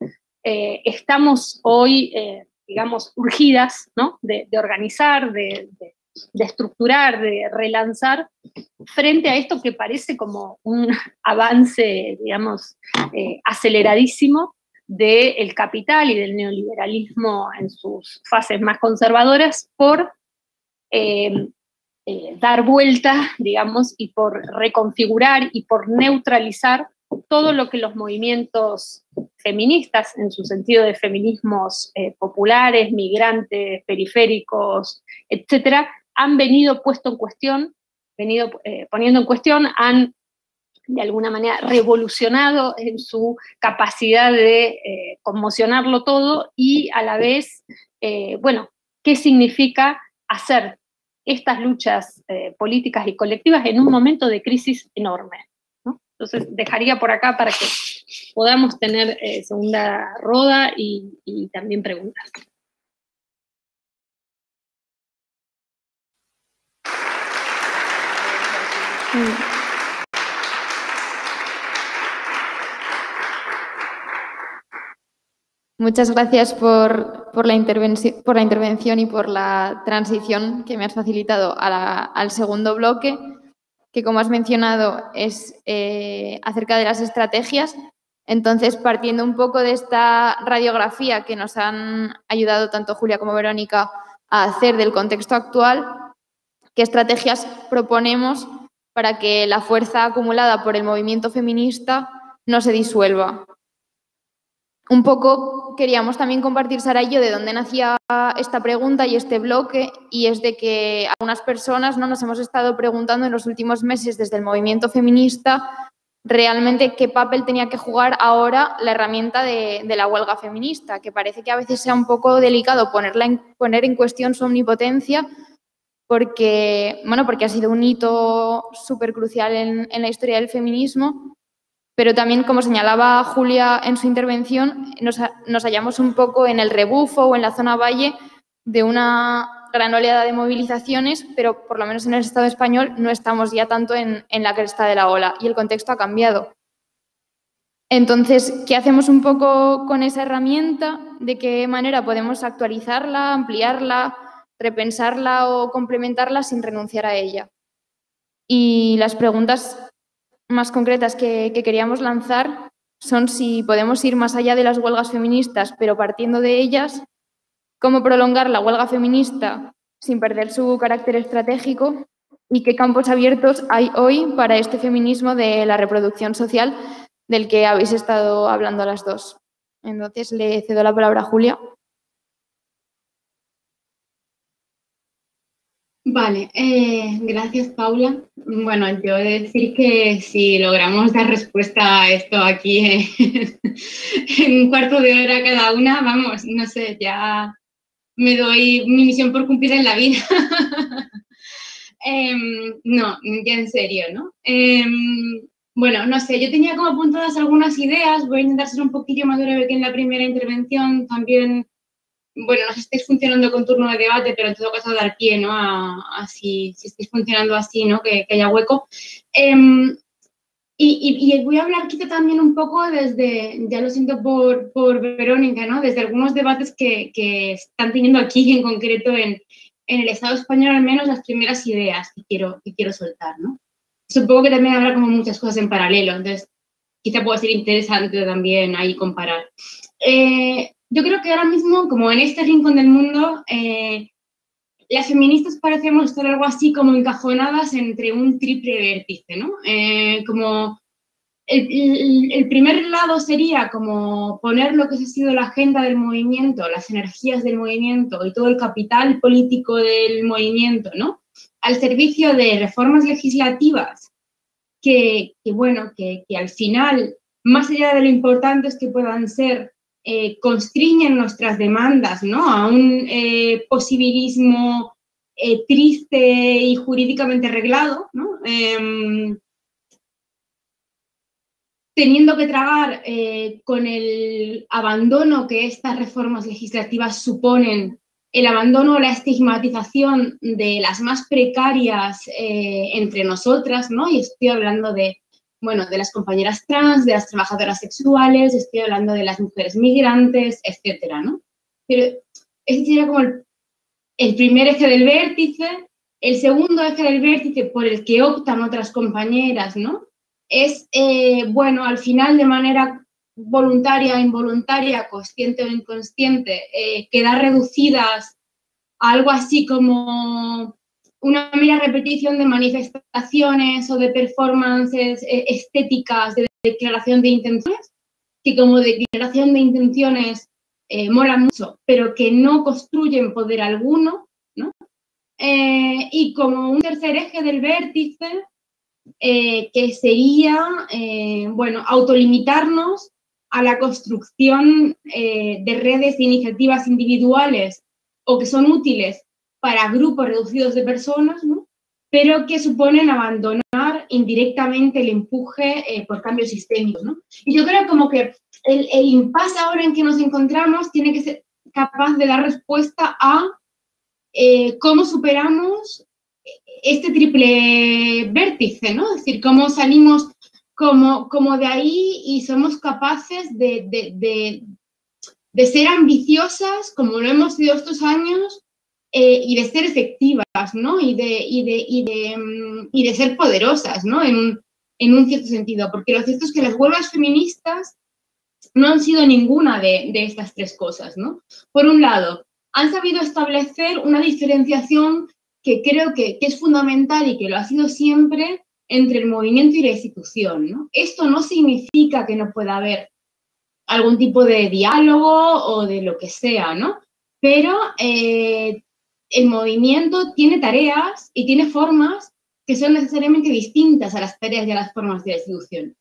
estamos hoy, digamos, urgidas, ¿no?, de organizar, de estructurar, de relanzar, frente a esto que parece como un avance, digamos, aceleradísimo del capital y del neoliberalismo en sus fases más conservadoras por dar vuelta, digamos, y por reconfigurar y por neutralizar todo lo que los movimientos feministas, en su sentido de feminismos populares, migrantes, periféricos, etcétera, han venido poniendo en cuestión, han de alguna manera revolucionado en su capacidad de conmocionarlo todo, y a la vez, bueno, ¿qué significa hacer estas luchas políticas y colectivas en un momento de crisis enorme, ¿no? Entonces, dejaría por acá para que podamos tener segunda roda y también preguntas. Muchas gracias por la intervención y por la transición que me has facilitado al segundo bloque, que, como has mencionado, es acerca de las estrategias. Entonces, partiendo un poco de esta radiografía que nos han ayudado tanto Julia como Verónica a hacer del contexto actual, ¿qué estrategias proponemos para que la fuerza acumulada por el movimiento feminista no se disuelva? Un poco queríamos también compartir, Sara y yo, de dónde nacía esta pregunta y este bloque, y es de que algunas personas, ¿no?, nos hemos estado preguntando en los últimos meses desde el movimiento feminista realmente qué papel tenía que jugar ahora la herramienta de la huelga feminista, que parece que a veces sea un poco delicado poner en cuestión su omnipotencia, porque ha sido un hito súper crucial en la historia del feminismo, pero también, como señalaba Julia en su intervención, nos hallamos un poco en el rebufo o en la zona valle de una gran oleada de movilizaciones, pero por lo menos en el Estado español no estamos ya tanto en la cresta de la ola y el contexto ha cambiado. Entonces, ¿qué hacemos un poco con esa herramienta? ¿De qué manera podemos actualizarla, ampliarla, repensarla o complementarla sin renunciar a ella? Y las preguntas más concretas que queríamos lanzar son si podemos ir más allá de las huelgas feministas, pero partiendo de ellas, cómo prolongar la huelga feminista sin perder su carácter estratégico y qué campos abiertos hay hoy para este feminismo de la reproducción social del que habéis estado hablando las dos. Entonces, le cedo la palabra a Julia. Vale, gracias, Paula. Bueno, yo he de decir que si logramos dar respuesta a esto aquí en un cuarto de hora cada una, vamos, no sé, ya me doy mi misión por cumplir en la vida. No, ya en serio, ¿no? Bueno, no sé, yo tenía como apuntadas algunas ideas, voy a intentar ser un poquillo más breve que en la primera intervención, también, bueno, no sé si estáis funcionando con turno de debate, pero en todo caso dar pie, ¿no? A si estáis funcionando así, ¿no? Que haya hueco. Y voy a hablar quizá también un poco desde, ya lo siento por Verónica, ¿no? Desde algunos debates que están teniendo aquí en concreto en el Estado español, al menos las primeras ideas que quiero soltar, ¿no? Supongo que también habrá como muchas cosas en paralelo, entonces quizá pueda ser interesante también ahí comparar. Yo creo que ahora mismo, como en este rincón del mundo, las feministas parecemos estar algo así como encajonadas entre un triple vértice, ¿no? Como el primer lado sería como poner lo que ha sido la agenda del movimiento, las energías del movimiento y todo el capital político del movimiento, ¿no? Al servicio de reformas legislativas que al final, más allá de lo importantes que puedan ser, constriñen nuestras demandas, ¿no? A un posibilismo triste y jurídicamente arreglado, ¿no? Teniendo que tragar con el abandono que estas reformas legislativas suponen, el abandono o la estigmatización de las más precarias entre nosotras, ¿no? Y estoy hablando de las compañeras trans, de las trabajadoras sexuales, estoy hablando de las mujeres migrantes, etcétera, ¿no? Pero ese sería como el primer eje del vértice. El segundo eje del vértice por el que optan otras compañeras, ¿no? Es, al final, de manera voluntaria o involuntaria, consciente o inconsciente, quedar reducidas a algo así como una mera repetición de manifestaciones o de performances estéticas de declaración de intenciones, que como declaración de intenciones mola mucho, pero que no construyen poder alguno, ¿no? Y como un tercer eje del vértice, que sería, autolimitarnos a la construcción de redes de iniciativas individuales o que son útiles para grupos reducidos de personas, ¿no? Pero que suponen abandonar indirectamente el empuje por cambios sistémicos, ¿no? Y yo creo como que el impasse ahora en que nos encontramos tiene que ser capaz de dar respuesta a cómo superamos este triple vértice, ¿no? Es decir, cómo salimos como de ahí y somos capaces de ser ambiciosas, como lo hemos sido estos años, y de ser efectivas, ¿no? Y de ser poderosas, ¿no? En un cierto sentido, porque lo cierto es que las huelgas feministas no han sido ninguna de estas tres cosas, ¿no? Por un lado, han sabido establecer una diferenciación que creo que es fundamental y que lo ha sido siempre entre el movimiento y la institución, ¿no? Esto no significa que no pueda haber algún tipo de diálogo o de lo que sea, ¿no? Pero el movimiento tiene tareas y tiene formas que son necesariamente distintas a las tareas y a las formas de la institución.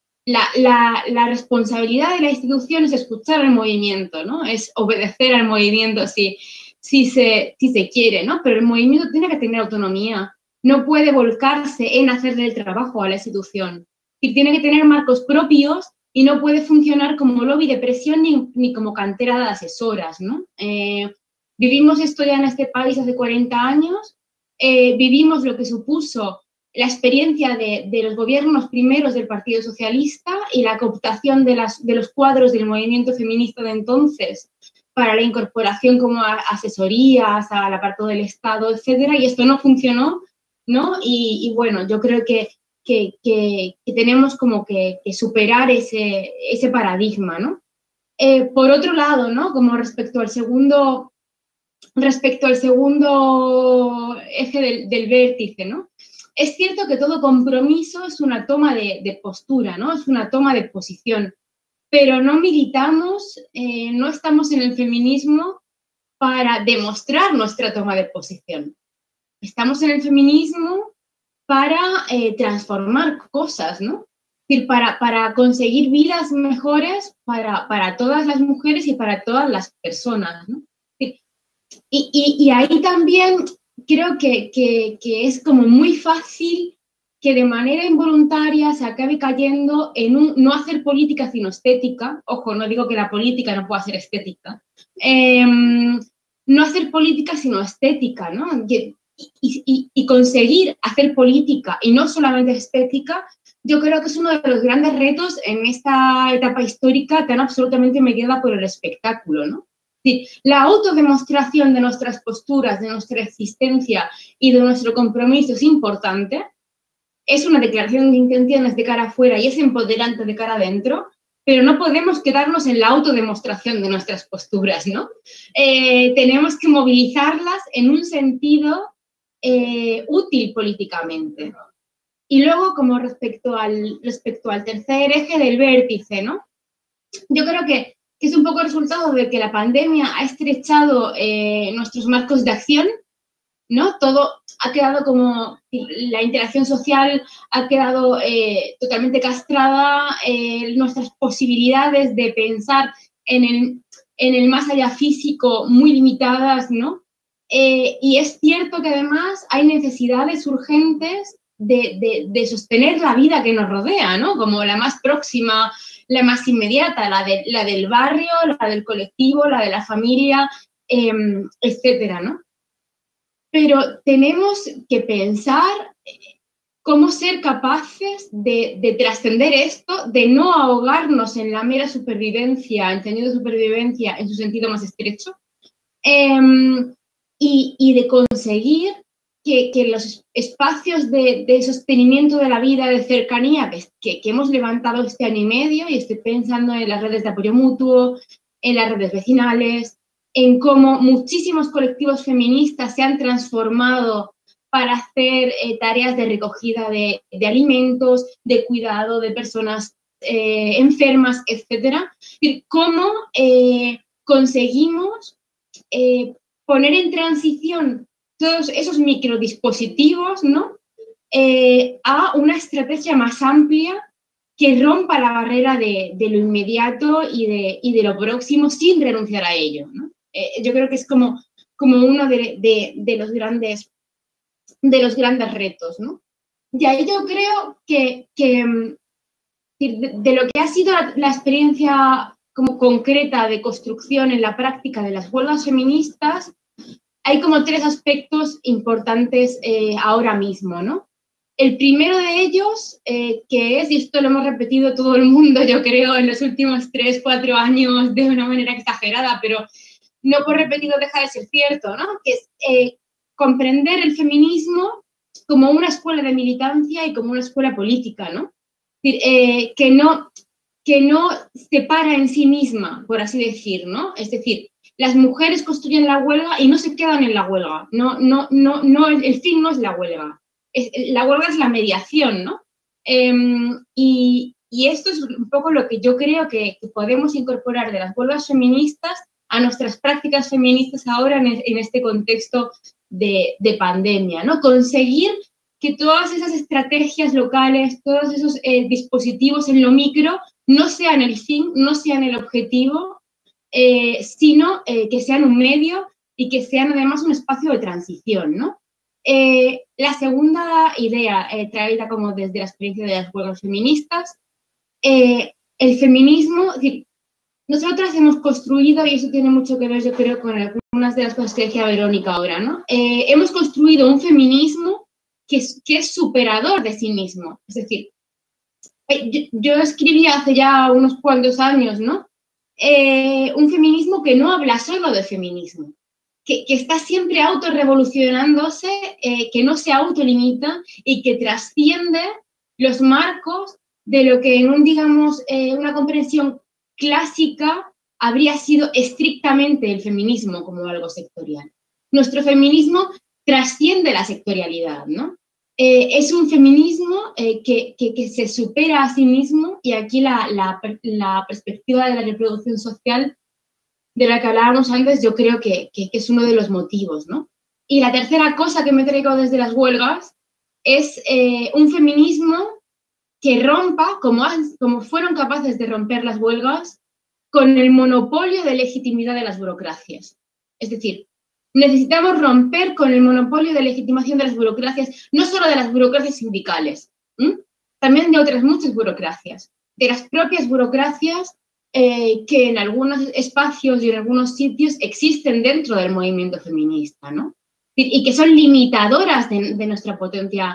La responsabilidad de la institución es escuchar al movimiento, ¿no? Es obedecer al movimiento. Si si se quiere, ¿no? Pero el movimiento tiene que tener autonomía, no puede volcarse en hacerle el trabajo a la institución. Y tiene que tener marcos propios y no puede funcionar como lobby de presión ni como cantera de asesoras, ¿no? Vivimos esto ya en este país hace 40 años, vivimos lo que supuso la experiencia de los gobiernos primeros del Partido Socialista y la cooptación de los cuadros del movimiento feminista de entonces para la incorporación como asesorías al aparato del Estado, etcétera, y esto no funcionó, ¿no? Y bueno, yo creo que tenemos como que superar ese paradigma, ¿no? Por otro lado, ¿no? Como respecto al segundo eje del vértice, ¿no? Es cierto que todo compromiso es una toma de postura, ¿no? Es una toma de posición, pero no militamos, no estamos en el feminismo para demostrar nuestra toma de posición. Estamos en el feminismo para transformar cosas, ¿no? Es decir, para conseguir vidas mejores para todas las mujeres y para todas las personas, ¿no? Y ahí también creo que es como muy fácil que de manera involuntaria se acabe cayendo en un no hacer política sino estética. Ojo, no digo que la política no pueda ser estética. No hacer política sino estética, ¿no? Y conseguir hacer política y no solamente estética, yo creo que es uno de los grandes retos en esta etapa histórica tan absolutamente mediada por el espectáculo, ¿no? Sí, la autodemostración de nuestras posturas, de nuestra existencia y de nuestro compromiso es importante, es una declaración de intenciones de cara afuera y es empoderante de cara adentro, pero no podemos quedarnos en la autodemostración de nuestras posturas, ¿no? Tenemos que movilizarlas en un sentido útil políticamente. Y luego, como respecto al tercer eje del vértice, ¿no? Yo creo que es un poco resultado de que la pandemia ha estrechado nuestros marcos de acción, ¿no? Todo ha quedado como, la interacción social ha quedado totalmente castrada, nuestras posibilidades de pensar en el más allá físico muy limitadas, ¿no? Y es cierto que además hay necesidades urgentes de sostener la vida que nos rodea, ¿no? Como la más próxima, la más inmediata, la del barrio, la del colectivo, la de la familia, etcétera, ¿no? Pero tenemos que pensar cómo ser capaces de trascender esto, de no ahogarnos en la mera supervivencia, entendiendo supervivencia en su sentido más estrecho, y de conseguir que los espacios de sostenimiento de la vida, de cercanía, que hemos levantado este año y medio, y estoy pensando en las redes de apoyo mutuo, en las redes vecinales, en cómo muchísimos colectivos feministas se han transformado para hacer tareas de recogida de alimentos, de cuidado de personas enfermas, etcétera. Cómo conseguimos poner en transición todos esos microdispositivos, ¿no? A una estrategia más amplia que rompa la barrera de lo inmediato y de lo próximo sin renunciar a ello, ¿no? Yo creo que es como uno de los grandes retos, ¿no? Y ahí yo creo que de lo que ha sido la experiencia como concreta de construcción en la práctica de las huelgas feministas, hay como tres aspectos importantes ahora mismo, ¿no? El primero de ellos, que es, y esto lo hemos repetido todo el mundo, yo creo, en los últimos 3-4 años de una manera exagerada, pero no por repetido deja de ser cierto, ¿no? Que es comprender el feminismo como una escuela de militancia y como una escuela política, ¿no? Es decir, que no se para en sí misma, por así decir, ¿no? Es decir, las mujeres construyen la huelga y no se quedan en la huelga. No, el fin no es la huelga. La huelga es la mediación, ¿no? Y esto es un poco lo que yo creo que podemos incorporar de las huelgas feministas a nuestras prácticas feministas ahora en este contexto de pandemia, ¿no? Conseguir que todas esas estrategias locales, todos esos dispositivos en lo micro no sean el fin, no sean el objetivo, sino que sean un medio y que sean además un espacio de transición, ¿no? La segunda idea, traída como desde la experiencia de las huelgas feministas, el feminismo, es decir, nosotras hemos construido, y eso tiene mucho que ver, yo creo, con algunas de las cosas que decía Verónica ahora, ¿no? Hemos construido un feminismo que es superador de sí mismo. Es decir, yo escribí hace ya unos cuantos años, ¿no? Un feminismo que no habla solo de feminismo, que está siempre autorrevolucionándose, que no se autolimita y que trasciende los marcos de lo que en una comprensión clásica habría sido estrictamente el feminismo como algo sectorial. Nuestro feminismo trasciende la sectorialidad, ¿no? Es un feminismo que se supera a sí mismo, y aquí la perspectiva de la reproducción social de la que hablábamos antes, yo creo que es uno de los motivos, ¿no? Y la tercera cosa que me traigo desde las huelgas es un feminismo que rompa, como fueron capaces de romper las huelgas, con el monopolio de legitimidad de las burocracias. Es decir, necesitamos romper con el monopolio de legitimación de las burocracias, no solo de las burocracias sindicales, también de otras muchas burocracias, de las propias burocracias que en algunos espacios y en algunos sitios existen dentro del movimiento feminista, ¿no? Y que son limitadoras de nuestra potencia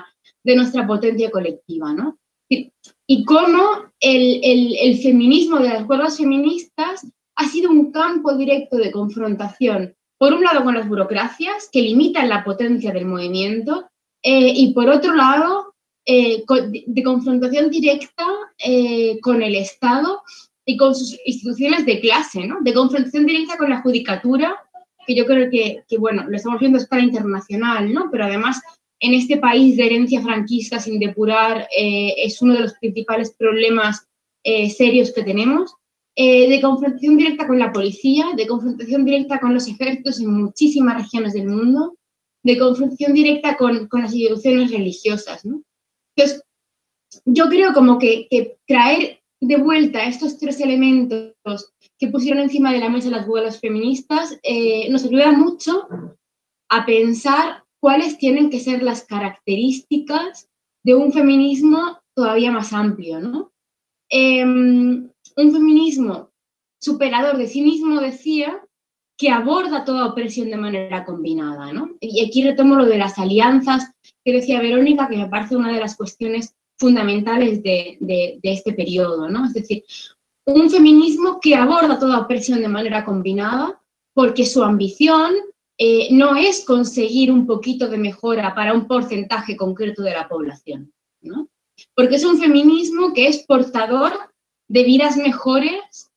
colectiva, ¿no? Y cómo el feminismo de las huelgas feministas ha sido un campo directo de confrontación, por un lado con las burocracias, que limitan la potencia del movimiento, y por otro lado, de confrontación directa con el Estado y con sus instituciones de clase, ¿no? De confrontación directa con la judicatura, que yo creo que bueno, lo estamos viendo a escala internacional, ¿no? Pero además, en este país de herencia franquista sin depurar, es uno de los principales problemas serios que tenemos, de confrontación directa con la policía, de confrontación directa con los ejércitos en muchísimas regiones del mundo, de confrontación directa con las instituciones religiosas, ¿no? Entonces, yo creo como que traer de vuelta estos tres elementos que pusieron encima de la mesa las huelgas feministas nos ayuda mucho a pensar cuáles tienen que ser las características de un feminismo todavía más amplio, ¿no? Un feminismo superador de sí mismo, decía, que aborda toda opresión de manera combinada, ¿no? Y aquí retomo lo de las alianzas que decía Verónica, que me parece una de las cuestiones fundamentales de este periodo, ¿no? Es decir, un feminismo que aborda toda opresión de manera combinada, porque su ambición no es conseguir un poquito de mejora para un porcentaje concreto de la población, ¿no? Porque es un feminismo que es portador de vidas mejores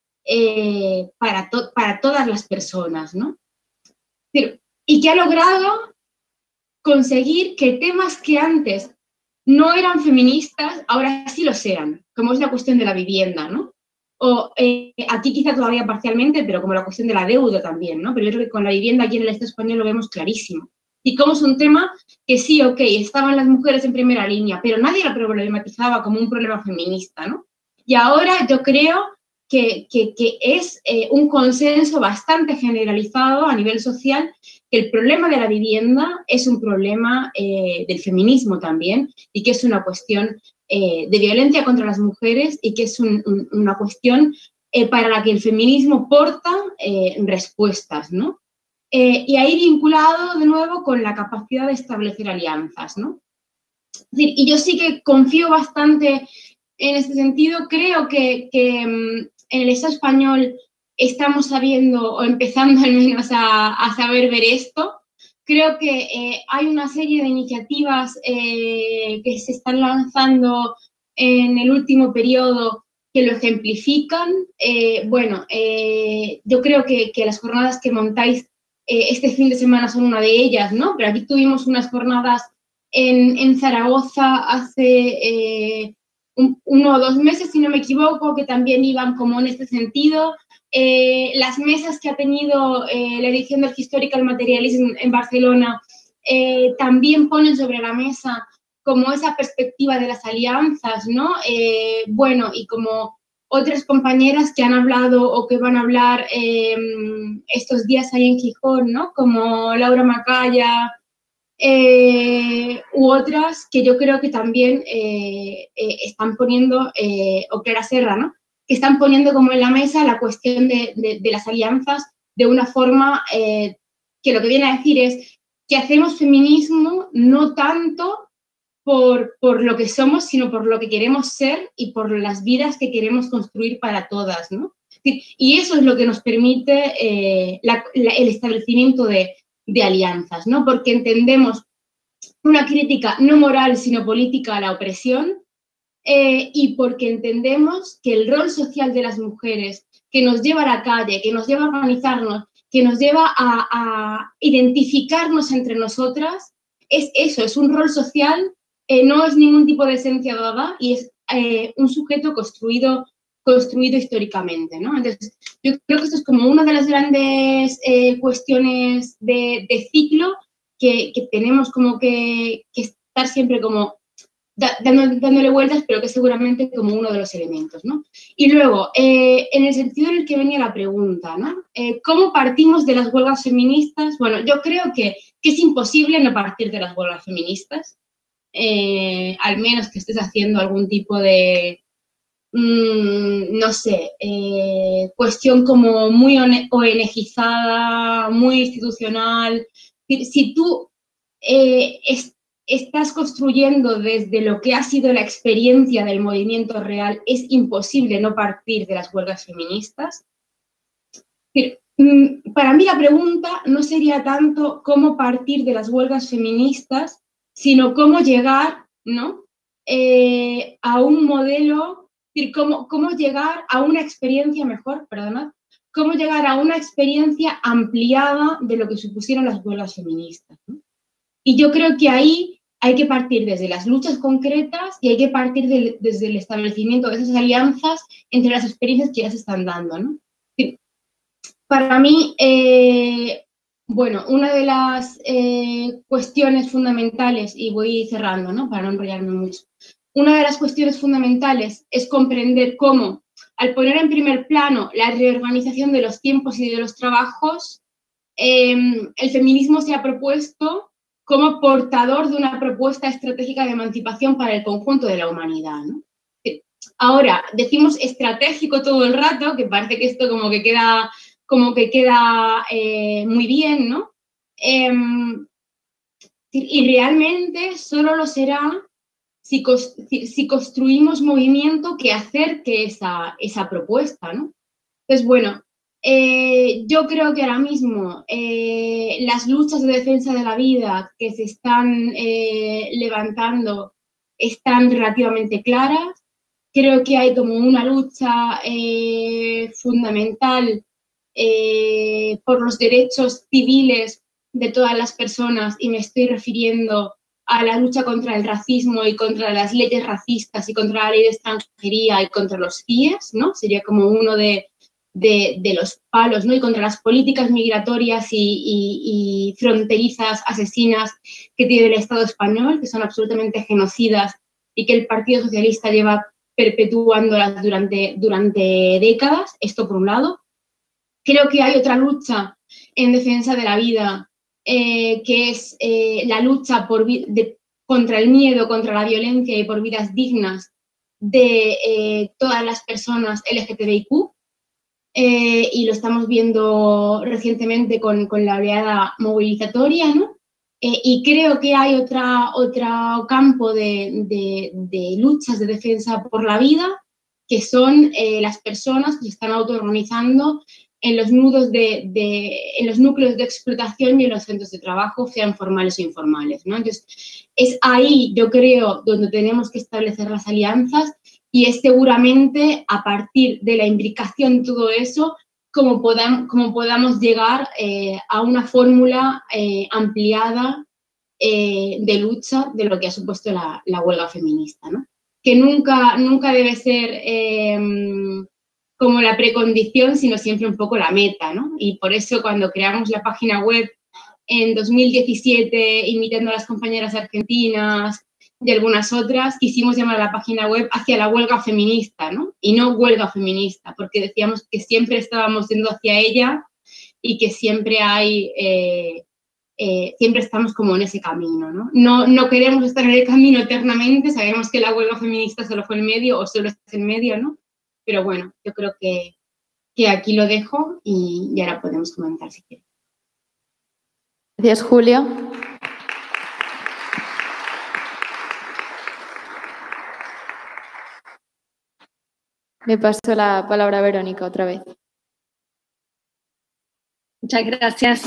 para todas las personas, ¿no? Y que ha logrado conseguir que temas que antes no eran feministas, ahora sí lo sean, como es la cuestión de la vivienda, ¿no? O aquí quizá todavía parcialmente, pero como la cuestión de la deuda también, ¿no? Pero yo creo que con la vivienda aquí en el Estado español lo vemos clarísimo. Y como es un tema que sí, ok, estaban las mujeres en primera línea, pero nadie lo problematizaba como un problema feminista, ¿no? Y ahora yo creo que es un consenso bastante generalizado a nivel social que el problema de la vivienda es un problema del feminismo también, y que es una cuestión de violencia contra las mujeres, y que es una cuestión para la que el feminismo porta respuestas, ¿no? Y ahí vinculado de nuevo con la capacidad de establecer alianzas, ¿no? Es decir, y yo sí que confío bastante en este sentido. Creo que en el Estado español estamos sabiendo, o empezando al menos a saber ver esto. Creo que hay una serie de iniciativas que se están lanzando en el último periodo que lo ejemplifican. Yo creo que las jornadas que montáis este fin de semana son una de ellas, ¿no? Pero aquí tuvimos unas jornadas en Zaragoza hace 1 o 2 meses, si no me equivoco, que también iban como en este sentido. Las mesas que ha tenido la edición del Historical Materialism en Barcelona también ponen sobre la mesa como esa perspectiva de las alianzas, ¿no? Y como otras compañeras que han hablado o que van a hablar estos días ahí en Gijón, ¿no? Como Laura Macaya, u otras que yo creo que también están poniendo, o Clara Serra, ¿no? Que están poniendo como en la mesa la cuestión de las alianzas de una forma que lo que viene a decir es que hacemos feminismo no tanto por lo que somos, sino por lo que queremos ser y por las vidas que queremos construir para todas, ¿no? Y eso es lo que nos permite el establecimiento de alianzas, ¿no? Porque entendemos una crítica no moral, sino política a la opresión, y porque entendemos que el rol social de las mujeres, que nos lleva a la calle, que nos lleva a organizarnos, que nos lleva a identificarnos entre nosotras, es eso, es un rol social, no es ningún tipo de esencia dada y es un sujeto construido históricamente, ¿no? Entonces, yo creo que esto es como una de las grandes cuestiones de ciclo que tenemos como que estar siempre como dándole vueltas, pero que seguramente como uno de los elementos, ¿no? Y luego, en el sentido en el que venía la pregunta, ¿no? ¿Cómo partimos de las huelgas feministas? Bueno, yo creo que es imposible no partir de las huelgas feministas, al menos que estés haciendo algún tipo de, no sé, cuestión como muy ONGizada, muy institucional. Si tú estás construyendo desde lo que ha sido la experiencia del movimiento real, es imposible no partir de las huelgas feministas. Para mí la pregunta no sería tanto cómo partir de las huelgas feministas, sino cómo llegar, ¿no? A un modelo, cómo llegar a una experiencia mejor, perdona, cómo llegar a una experiencia ampliada de lo que supusieron las huelgas feministas, ¿no? Y yo creo que ahí hay que partir desde las luchas concretas y hay que partir desde el establecimiento de esas alianzas entre las experiencias que ya se están dando, ¿no? Para mí, bueno, una de las cuestiones fundamentales, y voy cerrando, ¿no? Para no enrollarme mucho, una de las cuestiones fundamentales es comprender cómo, al poner en primer plano la reorganización de los tiempos y de los trabajos, el feminismo se ha propuesto como portador de una propuesta estratégica de emancipación para el conjunto de la humanidad, ¿no? Ahora, decimos estratégico todo el rato, que parece que esto como que queda muy bien, ¿no? Y realmente solo lo será si construimos movimiento que acerque esa propuesta, ¿no? Entonces, bueno, yo creo que ahora mismo las luchas de defensa de la vida que se están levantando están relativamente claras. Creo que hay como una lucha fundamental por los derechos civiles de todas las personas, y me estoy refiriendo a la lucha contra el racismo y contra las leyes racistas y contra la ley de extranjería y contra los CIES, ¿no? Sería como uno de los palos, ¿no? Y contra las políticas migratorias y fronterizas asesinas que tiene el Estado español, que son absolutamente genocidas y que el Partido Socialista lleva perpetuándolas durante décadas. Esto por un lado. Creo que hay otra lucha en defensa de la vida, que es la lucha contra el miedo, contra la violencia y por vidas dignas de todas las personas LGTBIQ. Y lo estamos viendo recientemente con la oleada movilizatoria, ¿no? Y creo que hay otro campo de luchas de defensa por la vida, que son las personas que se están autoorganizando en los nudos en los núcleos de explotación y en los centros de trabajo, sean formales o informales, ¿no? Entonces, es ahí, yo creo, donde tenemos que establecer las alianzas, y es seguramente a partir de la imbricación de todo eso como podamos llegar a una fórmula ampliada de lucha de lo que ha supuesto la huelga feminista, ¿no? Que nunca debe ser como la precondición, sino siempre un poco la meta, ¿no? Y por eso cuando creamos la página web en 2017, invitando a las compañeras argentinas y algunas otras, quisimos llamar a la página web Hacia la huelga feminista, ¿no? Y no huelga feminista, porque decíamos que siempre estábamos yendo hacia ella y que siempre hay, siempre estamos como en ese camino, ¿no? No queremos estar en el camino eternamente, sabemos que la huelga feminista solo fue el medio o solo es el medio, ¿no? Pero bueno, yo creo que aquí lo dejo y ahora podemos comentar si quieres. Gracias, Julia. Le paso la palabra a Verónica otra vez. Muchas gracias.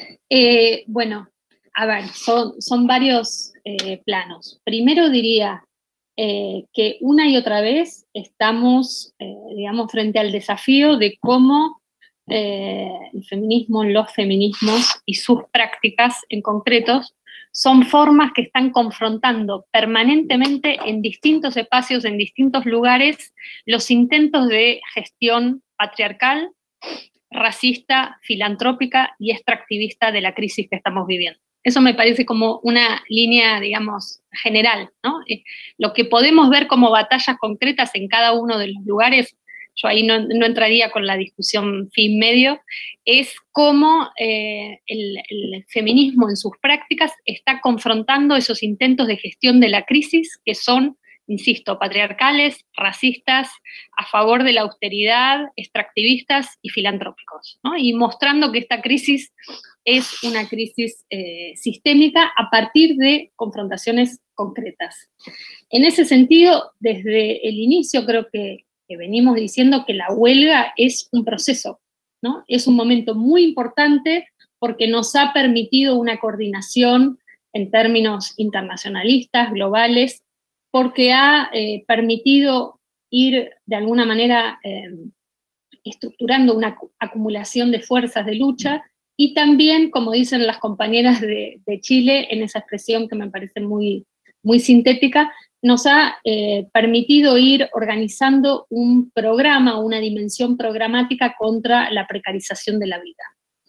Bueno, a ver, son varios planos. Primero diría que una y otra vez estamos, digamos, frente al desafío de cómo el feminismo, los feminismos y sus prácticas en concretos son formas que están confrontando permanentemente en distintos espacios, en distintos lugares, los intentos de gestión patriarcal, racista, filantrópica y extractivista de la crisis que estamos viviendo. Eso me parece como una línea, digamos, general, ¿no? Lo que podemos ver como batallas concretas en cada uno de los lugares, yo ahí no entraría con la discusión fin-medio, es cómo el feminismo en sus prácticas está confrontando esos intentos de gestión de la crisis que son, insisto, patriarcales, racistas, a favor de la austeridad, extractivistas y filantrópicos, ¿no? Y mostrando que esta crisis es una crisis sistémica a partir de confrontaciones concretas. En ese sentido, desde el inicio creo que venimos diciendo que la huelga es un proceso, ¿no? Es un momento muy importante porque nos ha permitido una coordinación en términos internacionalistas, globales, porque ha permitido ir de alguna manera estructurando una acumulación de fuerzas de lucha y también, como dicen las compañeras de Chile, en esa expresión que me parece muy, muy sintética, nos ha permitido ir organizando un programa, una dimensión programática contra la precarización de la vida.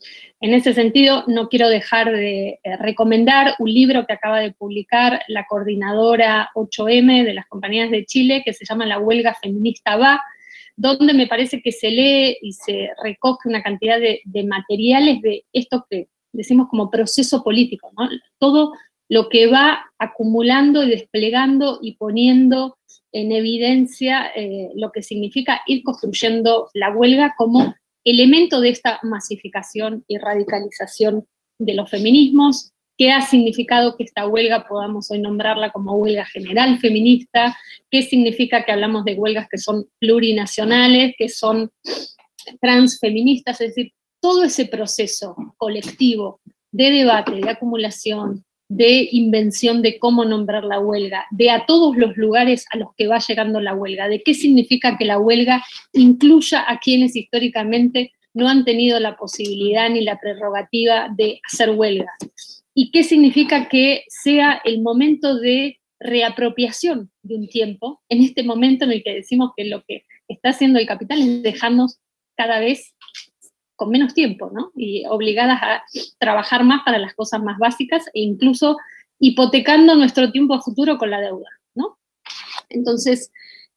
En ese sentido, no quiero dejar de recomendar un libro que acaba de publicar la coordinadora 8M de las compañías de Chile, que se llama La huelga feminista va, donde me parece que se lee y se recoge una cantidad de materiales de esto que decimos como proceso político, ¿no? Todo lo que va acumulando y desplegando y poniendo en evidencia lo que significa ir construyendo la huelga como elemento de esta masificación y radicalización de los feminismos, qué ha significado que esta huelga podamos hoy nombrarla como huelga general feminista, qué significa que hablamos de huelgas que son plurinacionales, que son transfeministas, es decir, todo ese proceso colectivo de debate, de acumulación, de invención de cómo nombrar la huelga, de a todos los lugares a los que va llegando la huelga, de qué significa que la huelga incluya a quienes históricamente no han tenido la posibilidad ni la prerrogativa de hacer huelga, y qué significa que sea el momento de reapropiación de un tiempo, en este momento en el que decimos que lo que está haciendo el capital es dejarnos cada vez con menos tiempo, ¿no? Y obligadas a trabajar más para las cosas más básicas e incluso hipotecando nuestro tiempo a futuro con la deuda, ¿no? Entonces,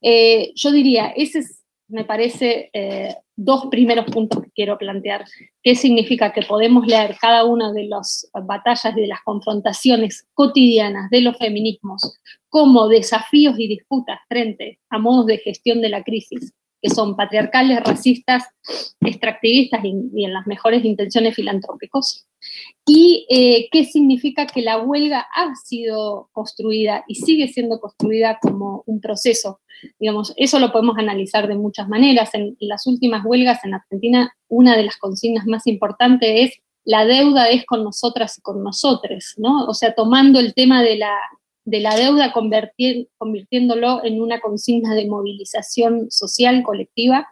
yo diría, ese es, me parece, dos primeros puntos que quiero plantear. ¿Qué significa que podemos leer cada una de las batallas y de las confrontaciones cotidianas de los feminismos como desafíos y disputas frente a modos de gestión de la crisis, que son patriarcales, racistas, extractivistas y en las mejores intenciones filantrópicos? Y qué significa que la huelga ha sido construida y sigue siendo construida como un proceso. Digamos, eso lo podemos analizar de muchas maneras. En las últimas huelgas en Argentina, una de las consignas más importantes es la deuda es con nosotras y con nosotres, ¿no? O sea, tomando el tema de la deuda, convirtiéndolo en una consigna de movilización social colectiva.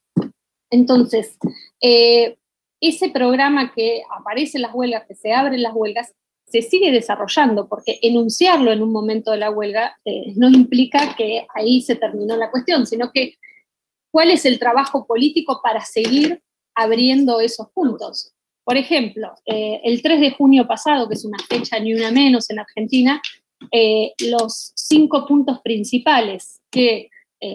Entonces, ese programa que aparece en las huelgas, que se abren las huelgas, se sigue desarrollando, porque enunciarlo en un momento de la huelga no implica que ahí se terminó la cuestión, sino que cuál es el trabajo político para seguir abriendo esos puntos. Por ejemplo, el 3 de junio pasado, que es una fecha ni una menos en Argentina, los 5 puntos principales que,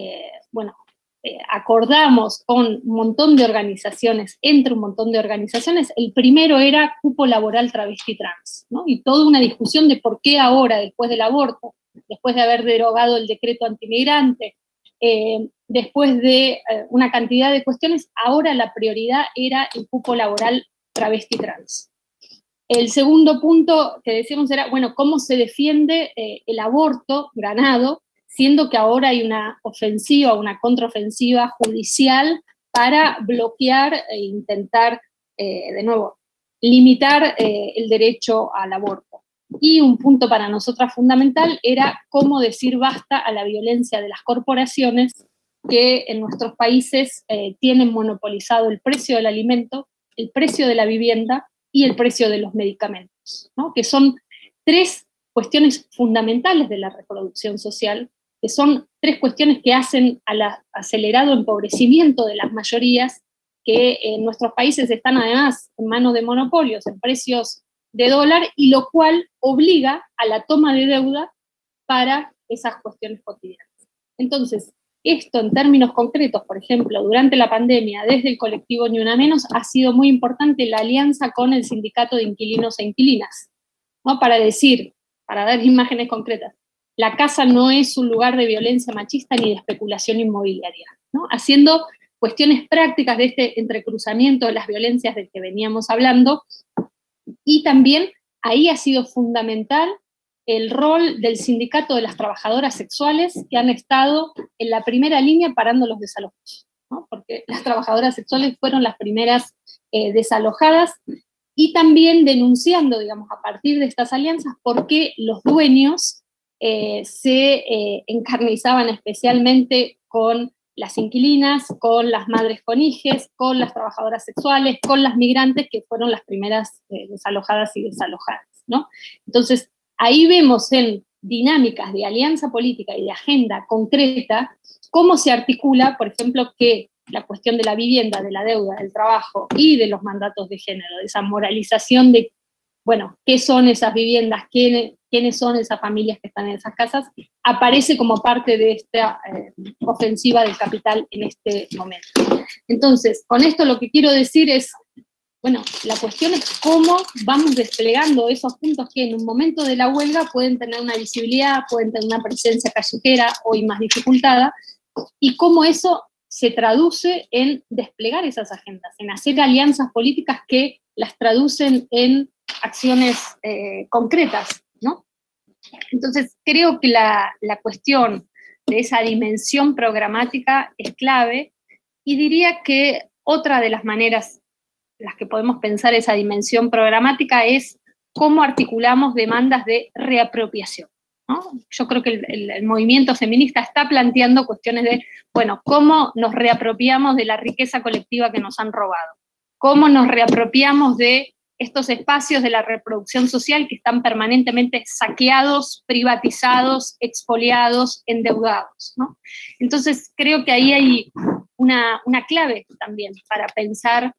acordamos con un montón de organizaciones, entre un montón de organizaciones. El primero era cupo laboral travesti trans, ¿no? Y toda una discusión de por qué ahora, después del aborto, después de haber derogado el decreto antimigrante, después de una cantidad de cuestiones, ahora la prioridad era el cupo laboral travesti trans. El segundo punto que decíamos era, bueno, cómo se defiende el aborto ganado, siendo que ahora hay una ofensiva, una contraofensiva judicial para bloquear e intentar, de nuevo, limitar el derecho al aborto. Y un punto para nosotras fundamental era cómo decir basta a la violencia de las corporaciones que en nuestros países tienen monopolizado el precio del alimento, el precio de la vivienda y el precio de los medicamentos, ¿no? Que son 3 cuestiones fundamentales de la reproducción social, que son 3 cuestiones que hacen al acelerado empobrecimiento de las mayorías, que en nuestros países están además en manos de monopolios, en precios de dólar, y lo cual obliga a la toma de deuda para esas cuestiones cotidianas. Entonces, esto en términos concretos, por ejemplo, durante la pandemia, desde el colectivo Ni Una Menos, ha sido muy importante la alianza con el sindicato de inquilinos e inquilinas, ¿no? Para decir, para dar imágenes concretas, la casa no es un lugar de violencia machista ni de especulación inmobiliaria, ¿no? Haciendo cuestiones prácticas de este entrecruzamiento de las violencias del que veníamos hablando, y también ahí ha sido fundamental el rol del sindicato de las trabajadoras sexuales, que han estado en la primera línea parando los desalojos, ¿no? Porque las trabajadoras sexuales fueron las primeras desalojadas, y también denunciando, digamos, a partir de estas alianzas, por qué los dueños se encarnizaban especialmente con las inquilinas, con las madres con hijes, con las trabajadoras sexuales, con las migrantes, que fueron las primeras desalojadas y desalojadas, ¿no? Entonces, ahí vemos en dinámicas de alianza política y de agenda concreta cómo se articula, por ejemplo, que la cuestión de la vivienda, de la deuda, del trabajo y de los mandatos de género, de esa moralización de, bueno, qué son esas viviendas, quiénes son esas familias que están en esas casas, aparece como parte de esta ofensiva del capital en este momento. Entonces, con esto lo que quiero decir es, bueno, la cuestión es cómo vamos desplegando esos puntos que en un momento de la huelga pueden tener una visibilidad, pueden tener una presencia callejera, hoy más dificultada, y cómo eso se traduce en desplegar esas agendas, en hacer alianzas políticas que las traducen en acciones concretas, ¿no? Entonces, creo que la cuestión de esa dimensión programática es clave, y diría que otra de las maneras en las que podemos pensar esa dimensión programática es cómo articulamos demandas de reapropiación, ¿no? Yo creo que el movimiento feminista está planteando cuestiones de, bueno, cómo nos reapropiamos de la riqueza colectiva que nos han robado, cómo nos reapropiamos de estos espacios de la reproducción social que están permanentemente saqueados, privatizados, expoliados, endeudados, ¿no? Entonces, creo que ahí hay una clave también para pensar,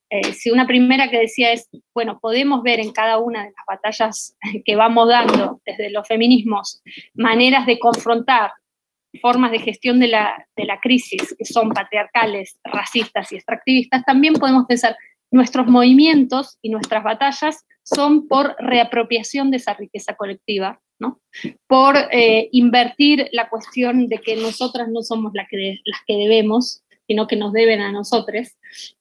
si una primera que decía es, bueno, podemos ver en cada una de las batallas que vamos dando desde los feminismos maneras de confrontar formas de gestión de la crisis que son patriarcales, racistas y extractivistas, también podemos pensar nuestros movimientos y nuestras batallas son por reapropiación de esa riqueza colectiva, ¿no? Por invertir la cuestión de que nosotras no somos las que debemos, sino que nos deben a nosotros,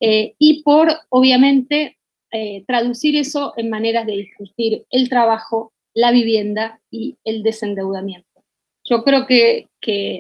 y por, obviamente, traducir eso en maneras de discutir el trabajo, la vivienda y el desendeudamiento. Yo creo que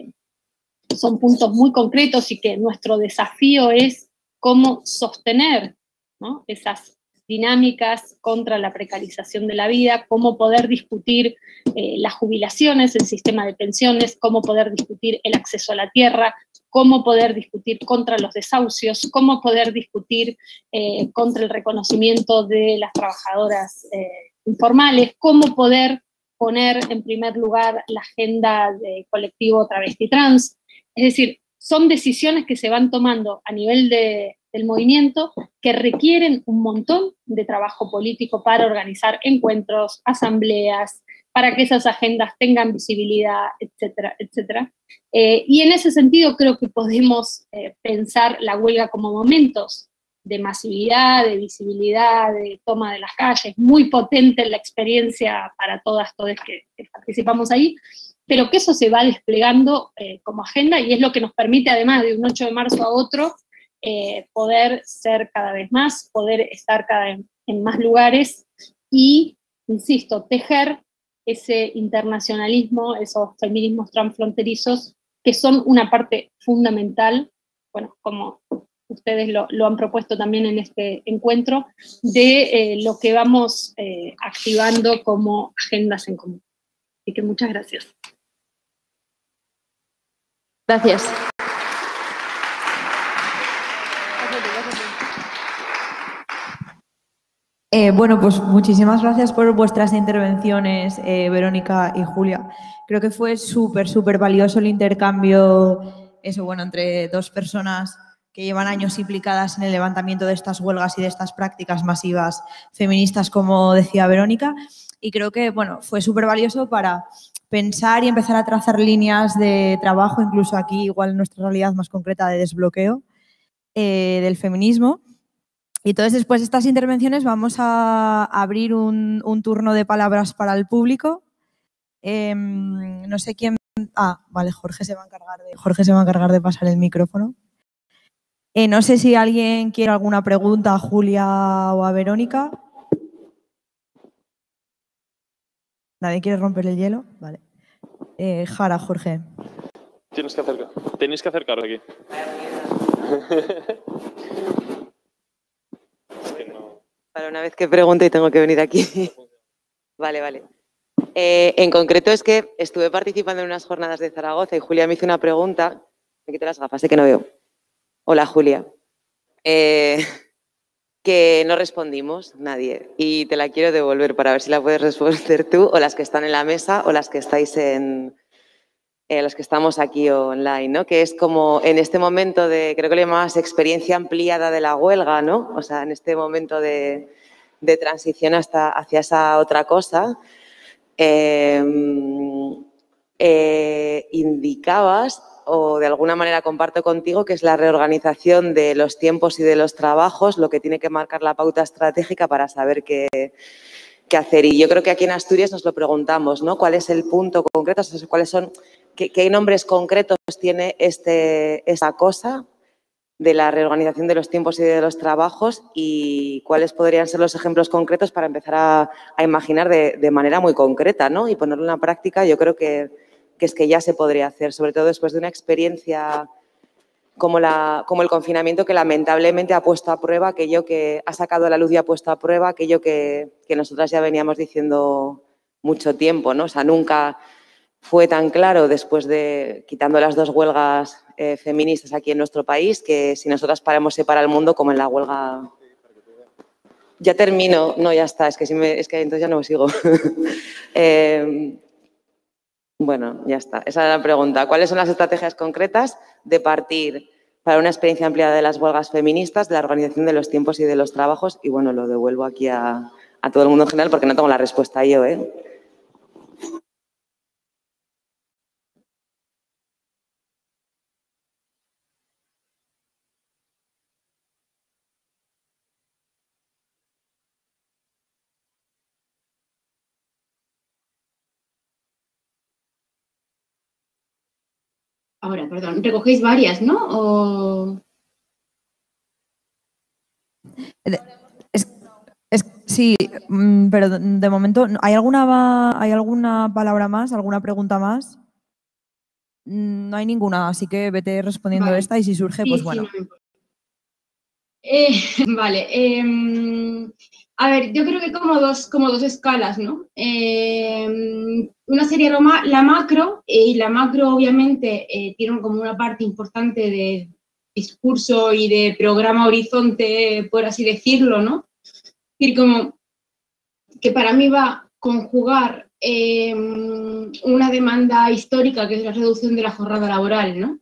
son puntos muy concretos y que nuestro desafío es cómo sostener, ¿no?, esas dinámicas contra la precarización de la vida, cómo poder discutir las jubilaciones, el sistema de pensiones, cómo poder discutir el acceso a la tierra, cómo poder discutir contra los desahucios, cómo poder discutir contra el reconocimiento de las trabajadoras informales, cómo poder poner en primer lugar la agenda de colectivo travesti trans. Es decir, son decisiones que se van tomando a nivel del movimiento que requieren un montón de trabajo político para organizar encuentros, asambleas, para que esas agendas tengan visibilidad, etcétera, etcétera. Y en ese sentido creo que podemos pensar la huelga como momentos de masividad, de visibilidad, de toma de las calles, muy potente en la experiencia para todas que participamos ahí, pero que eso se va desplegando como agenda y es lo que nos permite, además de un 8 de marzo a otro, poder ser cada vez más, poder estar cada vez en más lugares y, insisto, tejer ese internacionalismo, esos feminismos transfronterizos, que son una parte fundamental, bueno, como ustedes lo han propuesto también en este encuentro, de lo que vamos activando como agendas en común. Así que muchas gracias. Gracias. Bueno, pues muchísimas gracias por vuestras intervenciones, Verónica y Julia. Creo que fue súper valioso el intercambio, entre dos personas que llevan años implicadas en el levantamiento de estas huelgas y de estas prácticas masivas feministas, como decía Verónica. Y creo que, fue súper valioso para pensar y empezar a trazar líneas de trabajo, incluso aquí, igual en nuestra realidad más concreta, de desbloqueo del feminismo. Y entonces, después de estas intervenciones, vamos a abrir un turno de palabras para el público. No sé quién... Vale, Jorge se va a encargar de pasar el micrófono. No sé si alguien quiere alguna pregunta a Julia o a Verónica. ¿Nadie quiere romper el hielo? Vale. Jara, Jorge. Tenéis que acercaros aquí. Para una vez que pregunto y tengo que venir aquí. Vale. En concreto es que estuve participando en unas jornadas de Zaragoza y Julia me hizo una pregunta. Me quito las gafas, sé que no veo. Hola, Julia. Que no respondimos nadie y te la quiero devolver para ver si la puedes responder tú o las que están en la mesa o las que estáis los que estamos aquí online, ¿no? Que es como en este momento de, creo que le llamabas experiencia ampliada de la huelga, ¿no? O sea, en este momento de transición hacia esa otra cosa, indicabas, o de alguna manera comparto contigo, que es la reorganización de los tiempos y de los trabajos lo que tiene que marcar la pauta estratégica para saber qué hacer. Y yo creo que aquí en Asturias nos lo preguntamos, ¿no? ¿Cuál es el punto concreto? ¿Cuáles son, qué nombres concretos tiene esa cosa de la reorganización de los tiempos y de los trabajos y cuáles podrían ser los ejemplos concretos para empezar a imaginar de manera muy concreta, ¿no? Y ponerlo en la práctica, yo creo que es que ya se podría hacer, sobre todo después de una experiencia como el confinamiento, que lamentablemente ha puesto a prueba aquello que ha sacado a la luz y ha puesto a prueba aquello que nosotras ya veníamos diciendo mucho tiempo, ¿no? O sea, nunca fue tan claro después de, quitando las dos huelgas feministas aquí en nuestro país, que si nosotras paramos se para el mundo, como en la huelga... Ya termino. No, ya está. Es que entonces ya no sigo. Bueno, ya está. Esa era la pregunta. ¿Cuáles son las estrategias concretas de partir para una experiencia ampliada de las huelgas feministas, de la organización de los tiempos y de los trabajos? Y bueno, lo devuelvo aquí a todo el mundo en general porque no tengo la respuesta yo, ¿eh? Ahora, perdón, recogéis varias, ¿no? Sí, pero de momento, ¿hay alguna palabra más, alguna pregunta más? No hay ninguna, así que vete respondiendo esta y si surge, Sí, pues bueno. Sí, no vale. A ver, yo creo que como dos escalas, ¿no? Una sería la macro, y la macro obviamente tiene como una parte importante de discurso y de programa horizonte, por así decirlo, ¿no? Es decir, como que para mí va a conjugar una demanda histórica, que es la reducción de la jornada laboral, ¿no?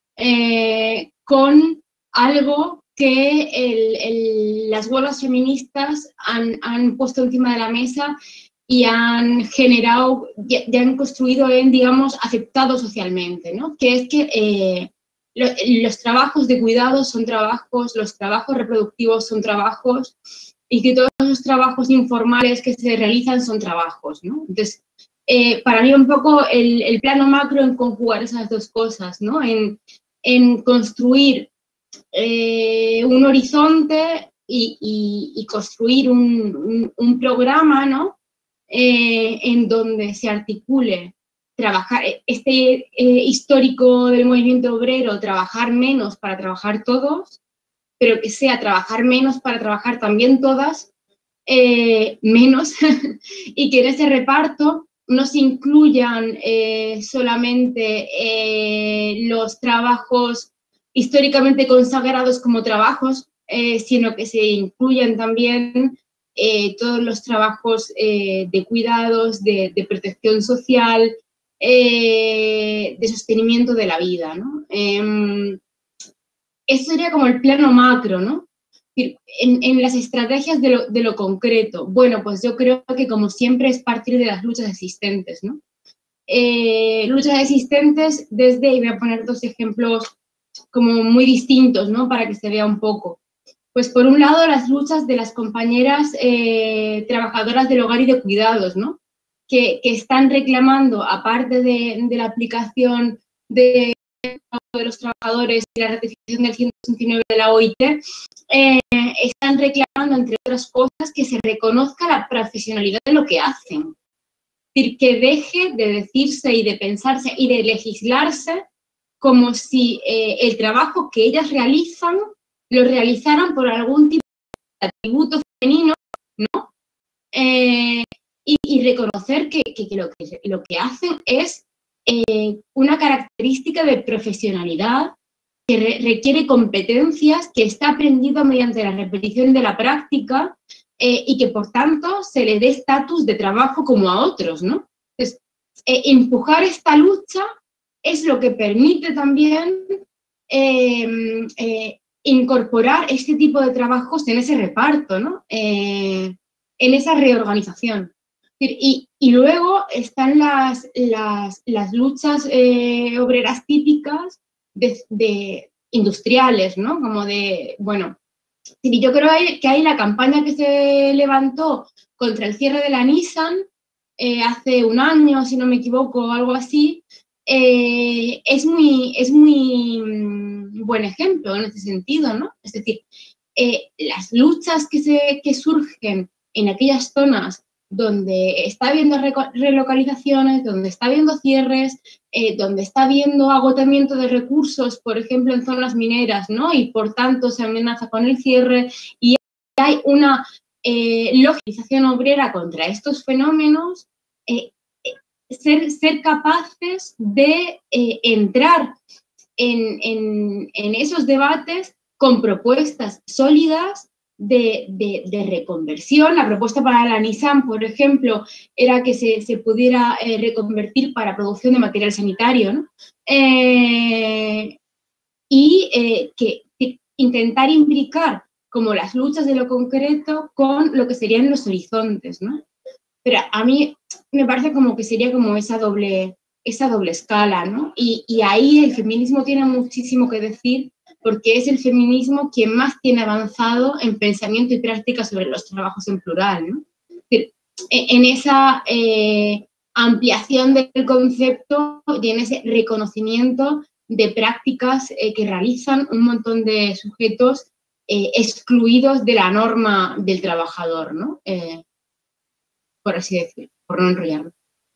Con algo que las huelgas feministas han puesto encima de la mesa y han generado, ya han construido en, digamos, aceptado socialmente, ¿no? Que es que los trabajos de cuidado son trabajos, los trabajos reproductivos son trabajos y que todos los trabajos informales que se realizan son trabajos, ¿no? Entonces, para mí un poco el plano macro en conjugar esas dos cosas, ¿no? En construir un horizonte y construir un programa, ¿no? En donde se articule trabajar, histórico del movimiento obrero, trabajar menos para trabajar todos, pero que sea trabajar menos para trabajar también todas, menos, y que en ese reparto no se incluyan solamente los trabajos históricamente consagrados como trabajos, sino que se incluyan también todos los trabajos de cuidados, de protección social, de sostenimiento de la vida, ¿no? Eso sería como el plano macro, ¿no? En las estrategias de lo concreto, bueno, pues yo creo que como siempre es partir de las luchas existentes, ¿no? Luchas existentes desde, y voy a poner dos ejemplos como muy distintos, ¿no? Para que se vea un poco. Pues por un lado las luchas de las compañeras trabajadoras del hogar y de cuidados, ¿no? Que están reclamando, aparte de la aplicación de los trabajadores y la ratificación del 169 de la OIT, están reclamando, entre otras cosas, que se reconozca la profesionalidad de lo que hacen. Es decir, que deje de decirse y de pensarse y de legislarse como si el trabajo que ellas realizan lo realizaran por algún tipo de atributo femenino, ¿no? Y reconocer que lo que hacen es una característica de profesionalidad que requiere competencias, que está aprendido mediante la repetición de la práctica y que, por tanto, se le dé estatus de trabajo como a otros, ¿no? Entonces, empujar esta lucha es lo que permite también incorporar este tipo de trabajos en ese reparto, ¿no? En esa reorganización. Y luego están las luchas obreras típicas de industriales, ¿no? Como de, bueno, yo creo que hay la campaña que se levantó contra el cierre de la Nissan hace un año, si no me equivoco, o algo así, es muy buen ejemplo en ese sentido, ¿no? Es decir, las luchas que surgen en aquellas zonas donde está habiendo relocalizaciones, donde está habiendo cierres, donde está habiendo agotamiento de recursos, por ejemplo, en zonas mineras, ¿no? Y por tanto se amenaza con el cierre y hay una localización obrera contra estos fenómenos, ser capaces de entrar en esos debates con propuestas sólidas de reconversión. La propuesta para la Nissan, por ejemplo, era que se pudiera reconvertir para producción de material sanitario, ¿no? Que intentar imbricar como las luchas de lo concreto con lo que serían los horizontes, ¿no? Pero a mí me parece como que sería como esa doble escala, ¿no? Y ahí el feminismo tiene muchísimo que decir, porque es el feminismo quien más tiene avanzado en pensamiento y práctica sobre los trabajos en plural, ¿no? En esa ampliación del concepto y en ese reconocimiento de prácticas que realizan un montón de sujetos excluidos de la norma del trabajador, ¿no? Por así decirlo, por no enrollarlo.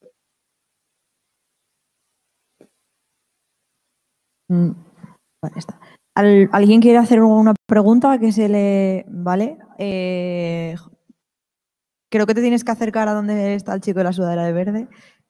Vale, está. ¿Alguien quiere hacer una pregunta que se le... Vale. Creo que te tienes que acercar a donde está el chico de la sudadera de verde.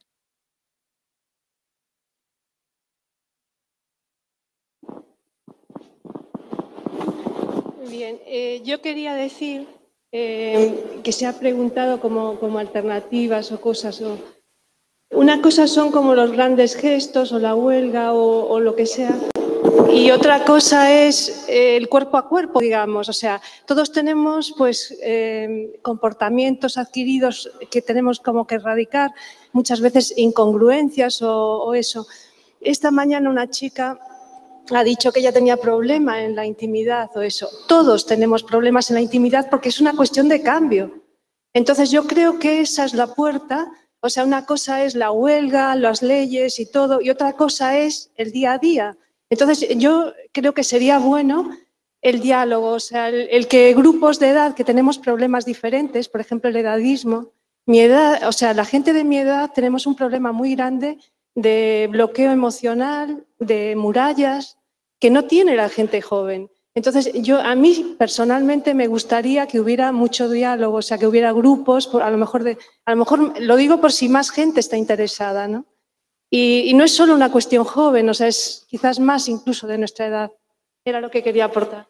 Bien, yo quería decir que se ha preguntado como alternativas o cosas. Una cosa son como los grandes gestos o la huelga o lo que sea, Y otra cosa es el cuerpo a cuerpo, digamos. O sea, todos tenemos pues comportamientos adquiridos que tenemos como que erradicar, muchas veces incongruencias o eso. Esta mañana una chica ha dicho que ella tenía problema en la intimidad o eso. Todos tenemos problemas en la intimidad porque es una cuestión de cambio. Entonces yo creo que esa es la puerta. O sea, una cosa es la huelga, las leyes y todo, y otra cosa es el día a día. Entonces yo creo que sería bueno el diálogo, o sea, el que grupos de edad que tenemos problemas diferentes, por ejemplo el edadismo, mi edad, o sea, la gente de mi edad tenemos un problema muy grande de bloqueo emocional, de murallas, que no tiene la gente joven. Entonces, a mí personalmente me gustaría que hubiera mucho diálogo, o sea, que hubiera grupos, a lo mejor lo digo por si más gente está interesada, ¿no? Y no es solo una cuestión joven, o sea, es quizás más incluso de nuestra edad. Era lo que quería aportar.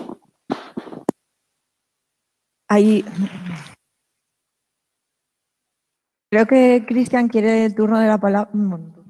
Ahí. Creo que Cristian quiere el turno de la palabra. Un momento.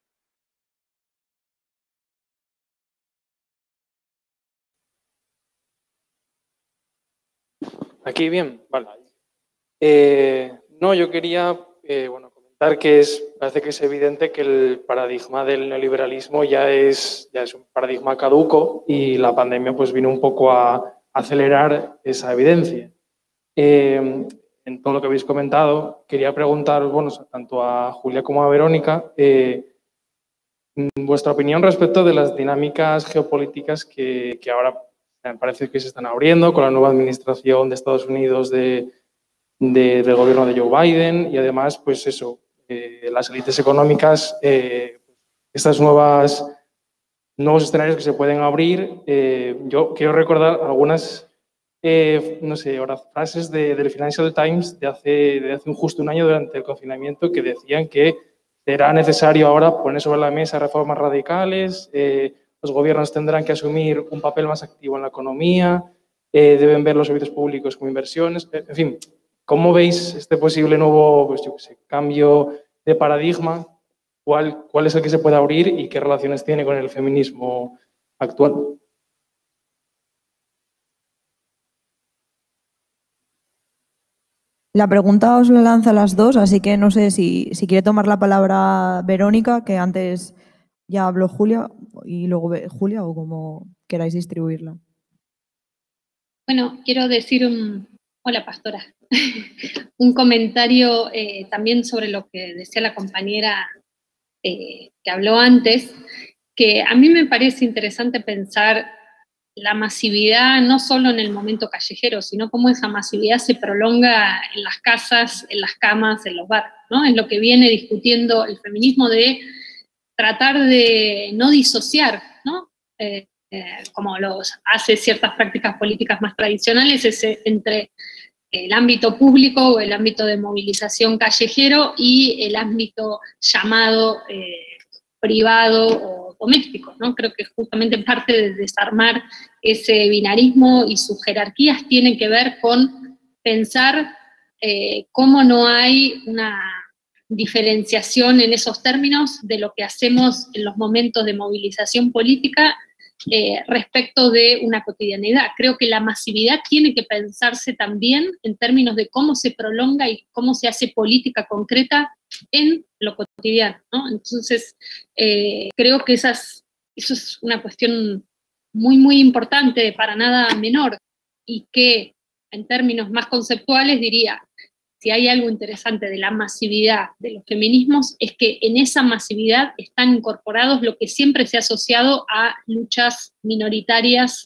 Aquí bien, vale. No, yo quería comentar que parece que es evidente que el paradigma del neoliberalismo ya es un paradigma caduco y la pandemia pues vino un poco a acelerar esa evidencia. En todo lo que habéis comentado, quería preguntar, tanto a Julia como a Verónica, vuestra opinión respecto de las dinámicas geopolíticas que ahora parece que se están abriendo con la nueva administración de Estados Unidos del gobierno de Joe Biden y además, pues eso, las élites económicas, estos nuevos escenarios que se pueden abrir. Yo quiero recordar algunas, no sé, ahora frases del Financial Times de hace justo un año durante el confinamiento que decían que será necesario ahora poner sobre la mesa reformas radicales, los gobiernos tendrán que asumir un papel más activo en la economía, deben ver los servicios públicos como inversiones, en fin. ¿Cómo veis este posible nuevo cambio de paradigma? ¿Cuál es el que se puede abrir y qué relaciones tiene con el feminismo actual? La pregunta os la lanza a las dos, así que no sé si quiere tomar la palabra Verónica, que antes ya habló Julia, y luego Julia, o como queráis distribuirla. Bueno, quiero decir hola, pastora, un comentario también sobre lo que decía la compañera que habló antes, que a mí me parece interesante pensar la masividad no solo en el momento callejero, sino cómo esa masividad se prolonga en las casas, en las camas, en los bares, ¿no? Es lo que viene discutiendo el feminismo, de tratar de no disociar, ¿no? Como hace ciertas prácticas políticas más tradicionales, entre el ámbito público o el ámbito de movilización callejero y el ámbito llamado privado o doméstico, ¿no? Creo que justamente parte de desarmar ese binarismo y sus jerarquías tiene que ver con pensar cómo no hay una diferenciación en esos términos de lo que hacemos en los momentos de movilización política respecto de una cotidianidad. Creo que la masividad tiene que pensarse también en términos de cómo se prolonga y cómo se hace política concreta en lo cotidiano, ¿no? Entonces, creo que eso es una cuestión muy, muy importante, para nada menor, y que en términos más conceptuales diría, si hay algo interesante de la masividad de los feminismos, es que en esa masividad están incorporados lo que siempre se ha asociado a luchas minoritarias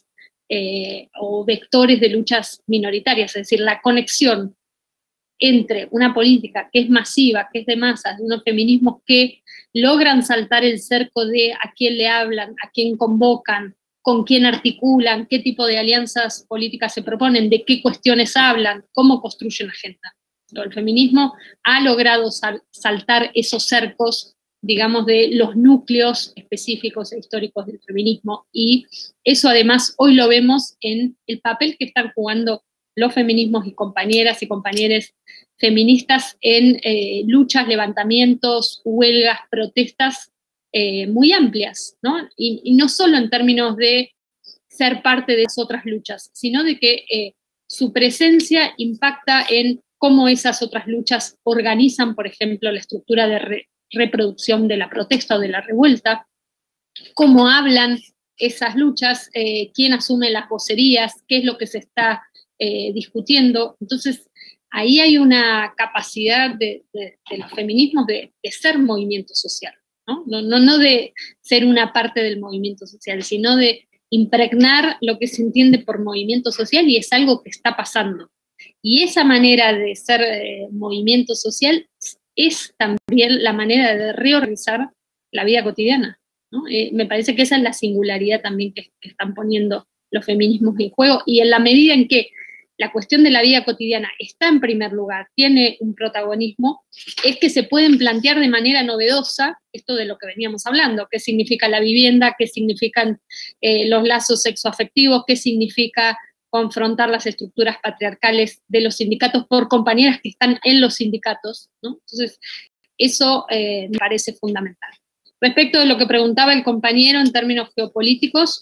o vectores de luchas minoritarias, es decir, la conexión entre una política que es masiva, que es de masas, de unos feminismos que logran saltar el cerco de a quién le hablan, a quién convocan, con quién articulan, qué tipo de alianzas políticas se proponen, de qué cuestiones hablan, cómo construyen agenda. El feminismo ha logrado saltar esos cercos, digamos, de los núcleos específicos e históricos del feminismo, y eso además hoy lo vemos en el papel que están jugando los feminismos y compañeras y compañeros feministas en luchas, levantamientos, huelgas, protestas muy amplias, ¿no? Y no solo en términos de ser parte de esas otras luchas, sino de que su presencia impacta en cómo esas otras luchas organizan, por ejemplo, la estructura de reproducción de la protesta o de la revuelta, cómo hablan esas luchas, quién asume las vocerías, qué es lo que se está discutiendo. Entonces, ahí hay una capacidad de los feminismos de ser movimiento social, ¿no? No de ser una parte del movimiento social, sino de impregnar lo que se entiende por movimiento social, y es algo que está pasando. Y esa manera de ser movimiento social es también la manera de reorganizar la vida cotidiana, ¿no? Me parece que esa es la singularidad también que están poniendo los feminismos en juego, y en la medida en que la cuestión de la vida cotidiana está en primer lugar, tiene un protagonismo, es que se pueden plantear de manera novedosa esto de lo que veníamos hablando, qué significa la vivienda, qué significan los lazos sexoafectivos, qué significa confrontar las estructuras patriarcales de los sindicatos por compañeras que están en los sindicatos, ¿no? Entonces, eso me parece fundamental. Respecto de lo que preguntaba el compañero en términos geopolíticos,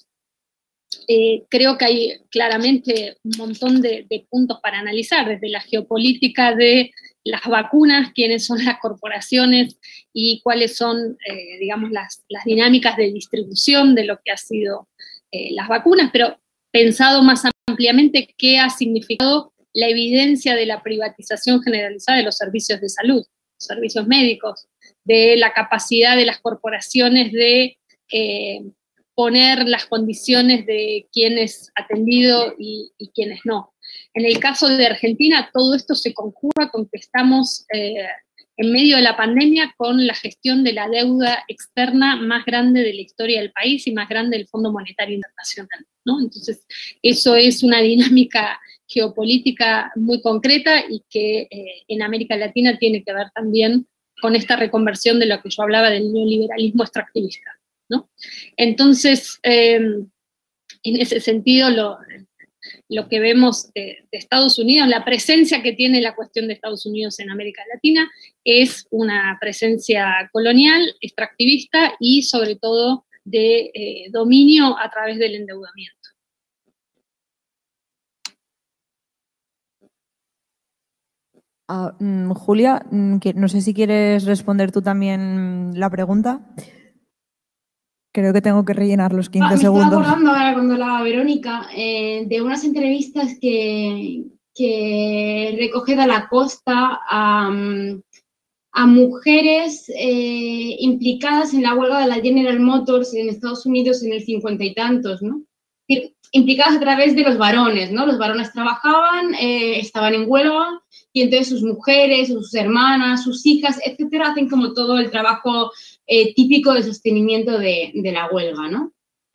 creo que hay claramente un montón de puntos para analizar, desde la geopolítica de las vacunas, quiénes son las corporaciones y cuáles son, digamos, las dinámicas de distribución de lo que ha sido las vacunas, pero pensado más ampliamente qué ha significado la evidencia de la privatización generalizada de los servicios de salud, servicios médicos, de la capacidad de las corporaciones de poner las condiciones de quién es atendido y quiénes no. En el caso de Argentina, todo esto se conjuga con que estamos en medio de la pandemia con la gestión de la deuda externa más grande de la historia del país y más grande del Fondo Monetario Internacional, ¿no? Entonces, eso es una dinámica geopolítica muy concreta y que en América Latina tiene que ver también con esta reconversión de lo que yo hablaba del neoliberalismo extractivista, ¿no? Entonces, en ese sentido, lo que vemos de Estados Unidos, la presencia que tiene la cuestión de Estados Unidos en América Latina es una presencia colonial, extractivista y sobre todo de dominio a través del endeudamiento. Julia, no sé si quieres responder tú también la pregunta. Creo que tengo que rellenar los 15 segundos. Me estaba acordando ahora cuando hablaba Verónica de unas entrevistas que recoge de la Costa a mujeres implicadas en la huelga de la General Motors en Estados Unidos en el 50 y tantos, ¿no? Es decir, implicadas a través de los varones, ¿no? Los varones trabajaban, estaban en huelga, y entonces sus mujeres, sus hermanas, sus hijas, etcétera, hacen como todo el trabajo típico de sostenimiento de la huelga, ¿no?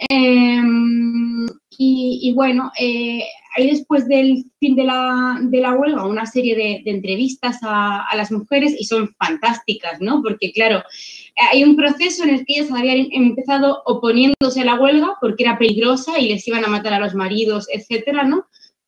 Y bueno, hay después del fin de la huelga una serie de entrevistas a las mujeres y son fantásticas, ¿no? Porque, claro, hay un proceso en el que ellas habían empezado oponiéndose a la huelga porque era peligrosa y les iban a matar a los maridos, etcétera, ¿no?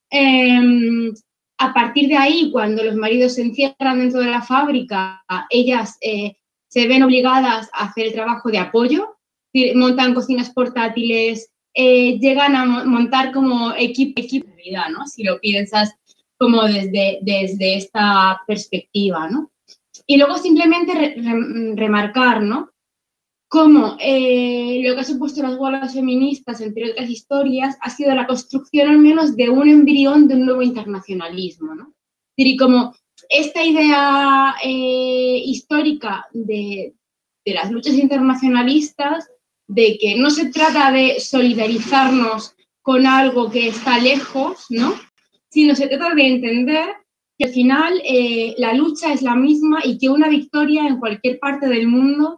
A partir de ahí, cuando los maridos se encierran dentro de la fábrica, ellas se ven obligadas a hacer el trabajo de apoyo, montan cocinas portátiles, llegan a montar como equipo de vida, ¿no? Si lo piensas como desde esta perspectiva, ¿no? Y luego simplemente remarcar, ¿no? Cómo lo que ha supuesto las huelgas feministas, entre otras historias, ha sido la construcción al menos de un embrión de un nuevo internacionalismo, ¿no? Y como esta idea histórica de las luchas internacionalistas, de que no se trata de solidarizarnos con algo que está lejos, ¿no? Sino se trata de entender que al final la lucha es la misma y que una victoria en cualquier parte del mundo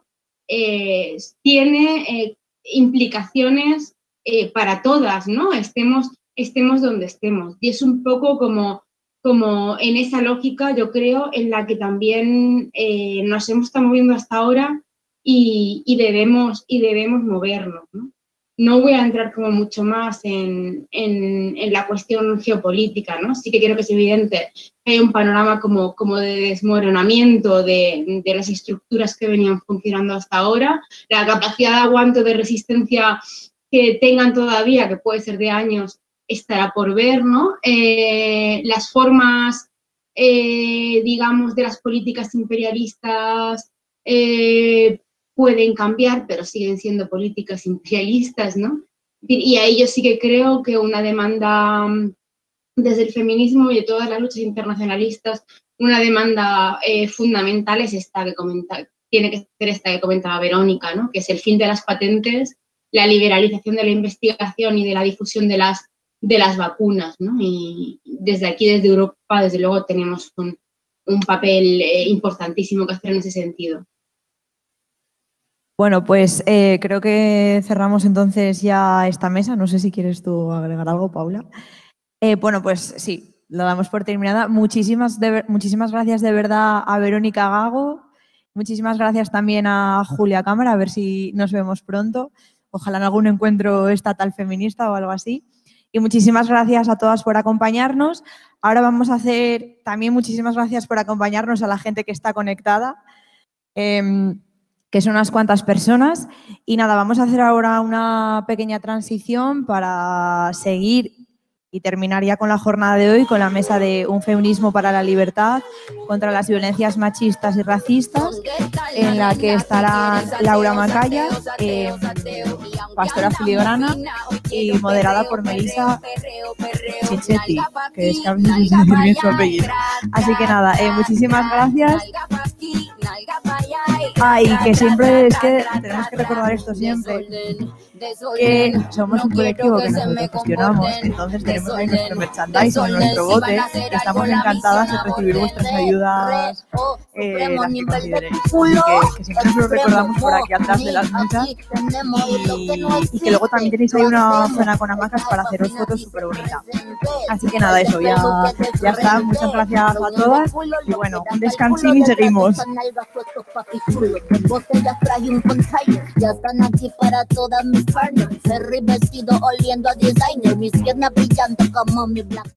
tiene implicaciones para todas, ¿no? Estemos donde estemos. Y es un poco como en esa lógica, yo creo, en la que también nos hemos estado moviendo hasta ahora y debemos movernos, ¿no? no voy a entrar como mucho más en la cuestión geopolítica, ¿no? Sí que creo que es evidente que hay un panorama como de desmoronamiento de las estructuras que venían funcionando hasta ahora, la capacidad de aguanto, de resistencia que tengan todavía, que puede ser de años, estará por ver, ¿no? Las formas, digamos, de las políticas imperialistas pueden cambiar, pero siguen siendo políticas imperialistas, ¿no? Y a ello sí que creo que una demanda desde el feminismo y de todas las luchas internacionalistas, una demanda fundamental es esta que tiene que ser esta que comentaba Verónica, ¿no? Que es el fin de las patentes, la liberalización de la investigación y de la difusión de las vacunas, ¿no? Y desde aquí, desde Europa, desde luego tenemos un papel importantísimo que hacer en ese sentido. Bueno, pues creo que cerramos entonces ya esta mesa. No sé si quieres tú agregar algo, Paula. Bueno, pues sí, lo damos por terminada. Muchísimas gracias de verdad a Verónica Gago. Muchísimas gracias también a Julia Cámara, a ver si nos vemos pronto. Ojalá en algún encuentro estatal feminista o algo así. Y muchísimas gracias a todas por acompañarnos. Ahora vamos a hacer también muchísimas gracias por acompañarnos a la gente que está conectada, que son unas cuantas personas. Y nada, vamos a hacer ahora una pequeña transición para seguir y terminar ya con la jornada de hoy, con la mesa de Un feminismo para la libertad contra las violencias machistas y racistas, en la que estarán Laura Macaya, pastora filigrana y moderada por Melissa Chichetti, que es que a veces no sé decir bien su apellido. Así que nada, muchísimas gracias. Y que siempre es que tenemos que recordar esto siempre, que somos un colectivo que nos autogestionamos, entonces tenemos ahí nuestro merchandising, nuestro bote, que estamos encantadas de recibir vuestras ayudas, las que consideréis. Así que siempre os lo recordamos por aquí atrás de las mesas y que luego también tenéis ahí una zona con hamacas para haceros fotos súper bonitas. Así que nada, eso ya está. Muchas gracias a todas y bueno, un descansín y seguimos. Ya están aquí para todas mis partners. Ferry vestido oliendo a designer, mis piernas brillando como mi black.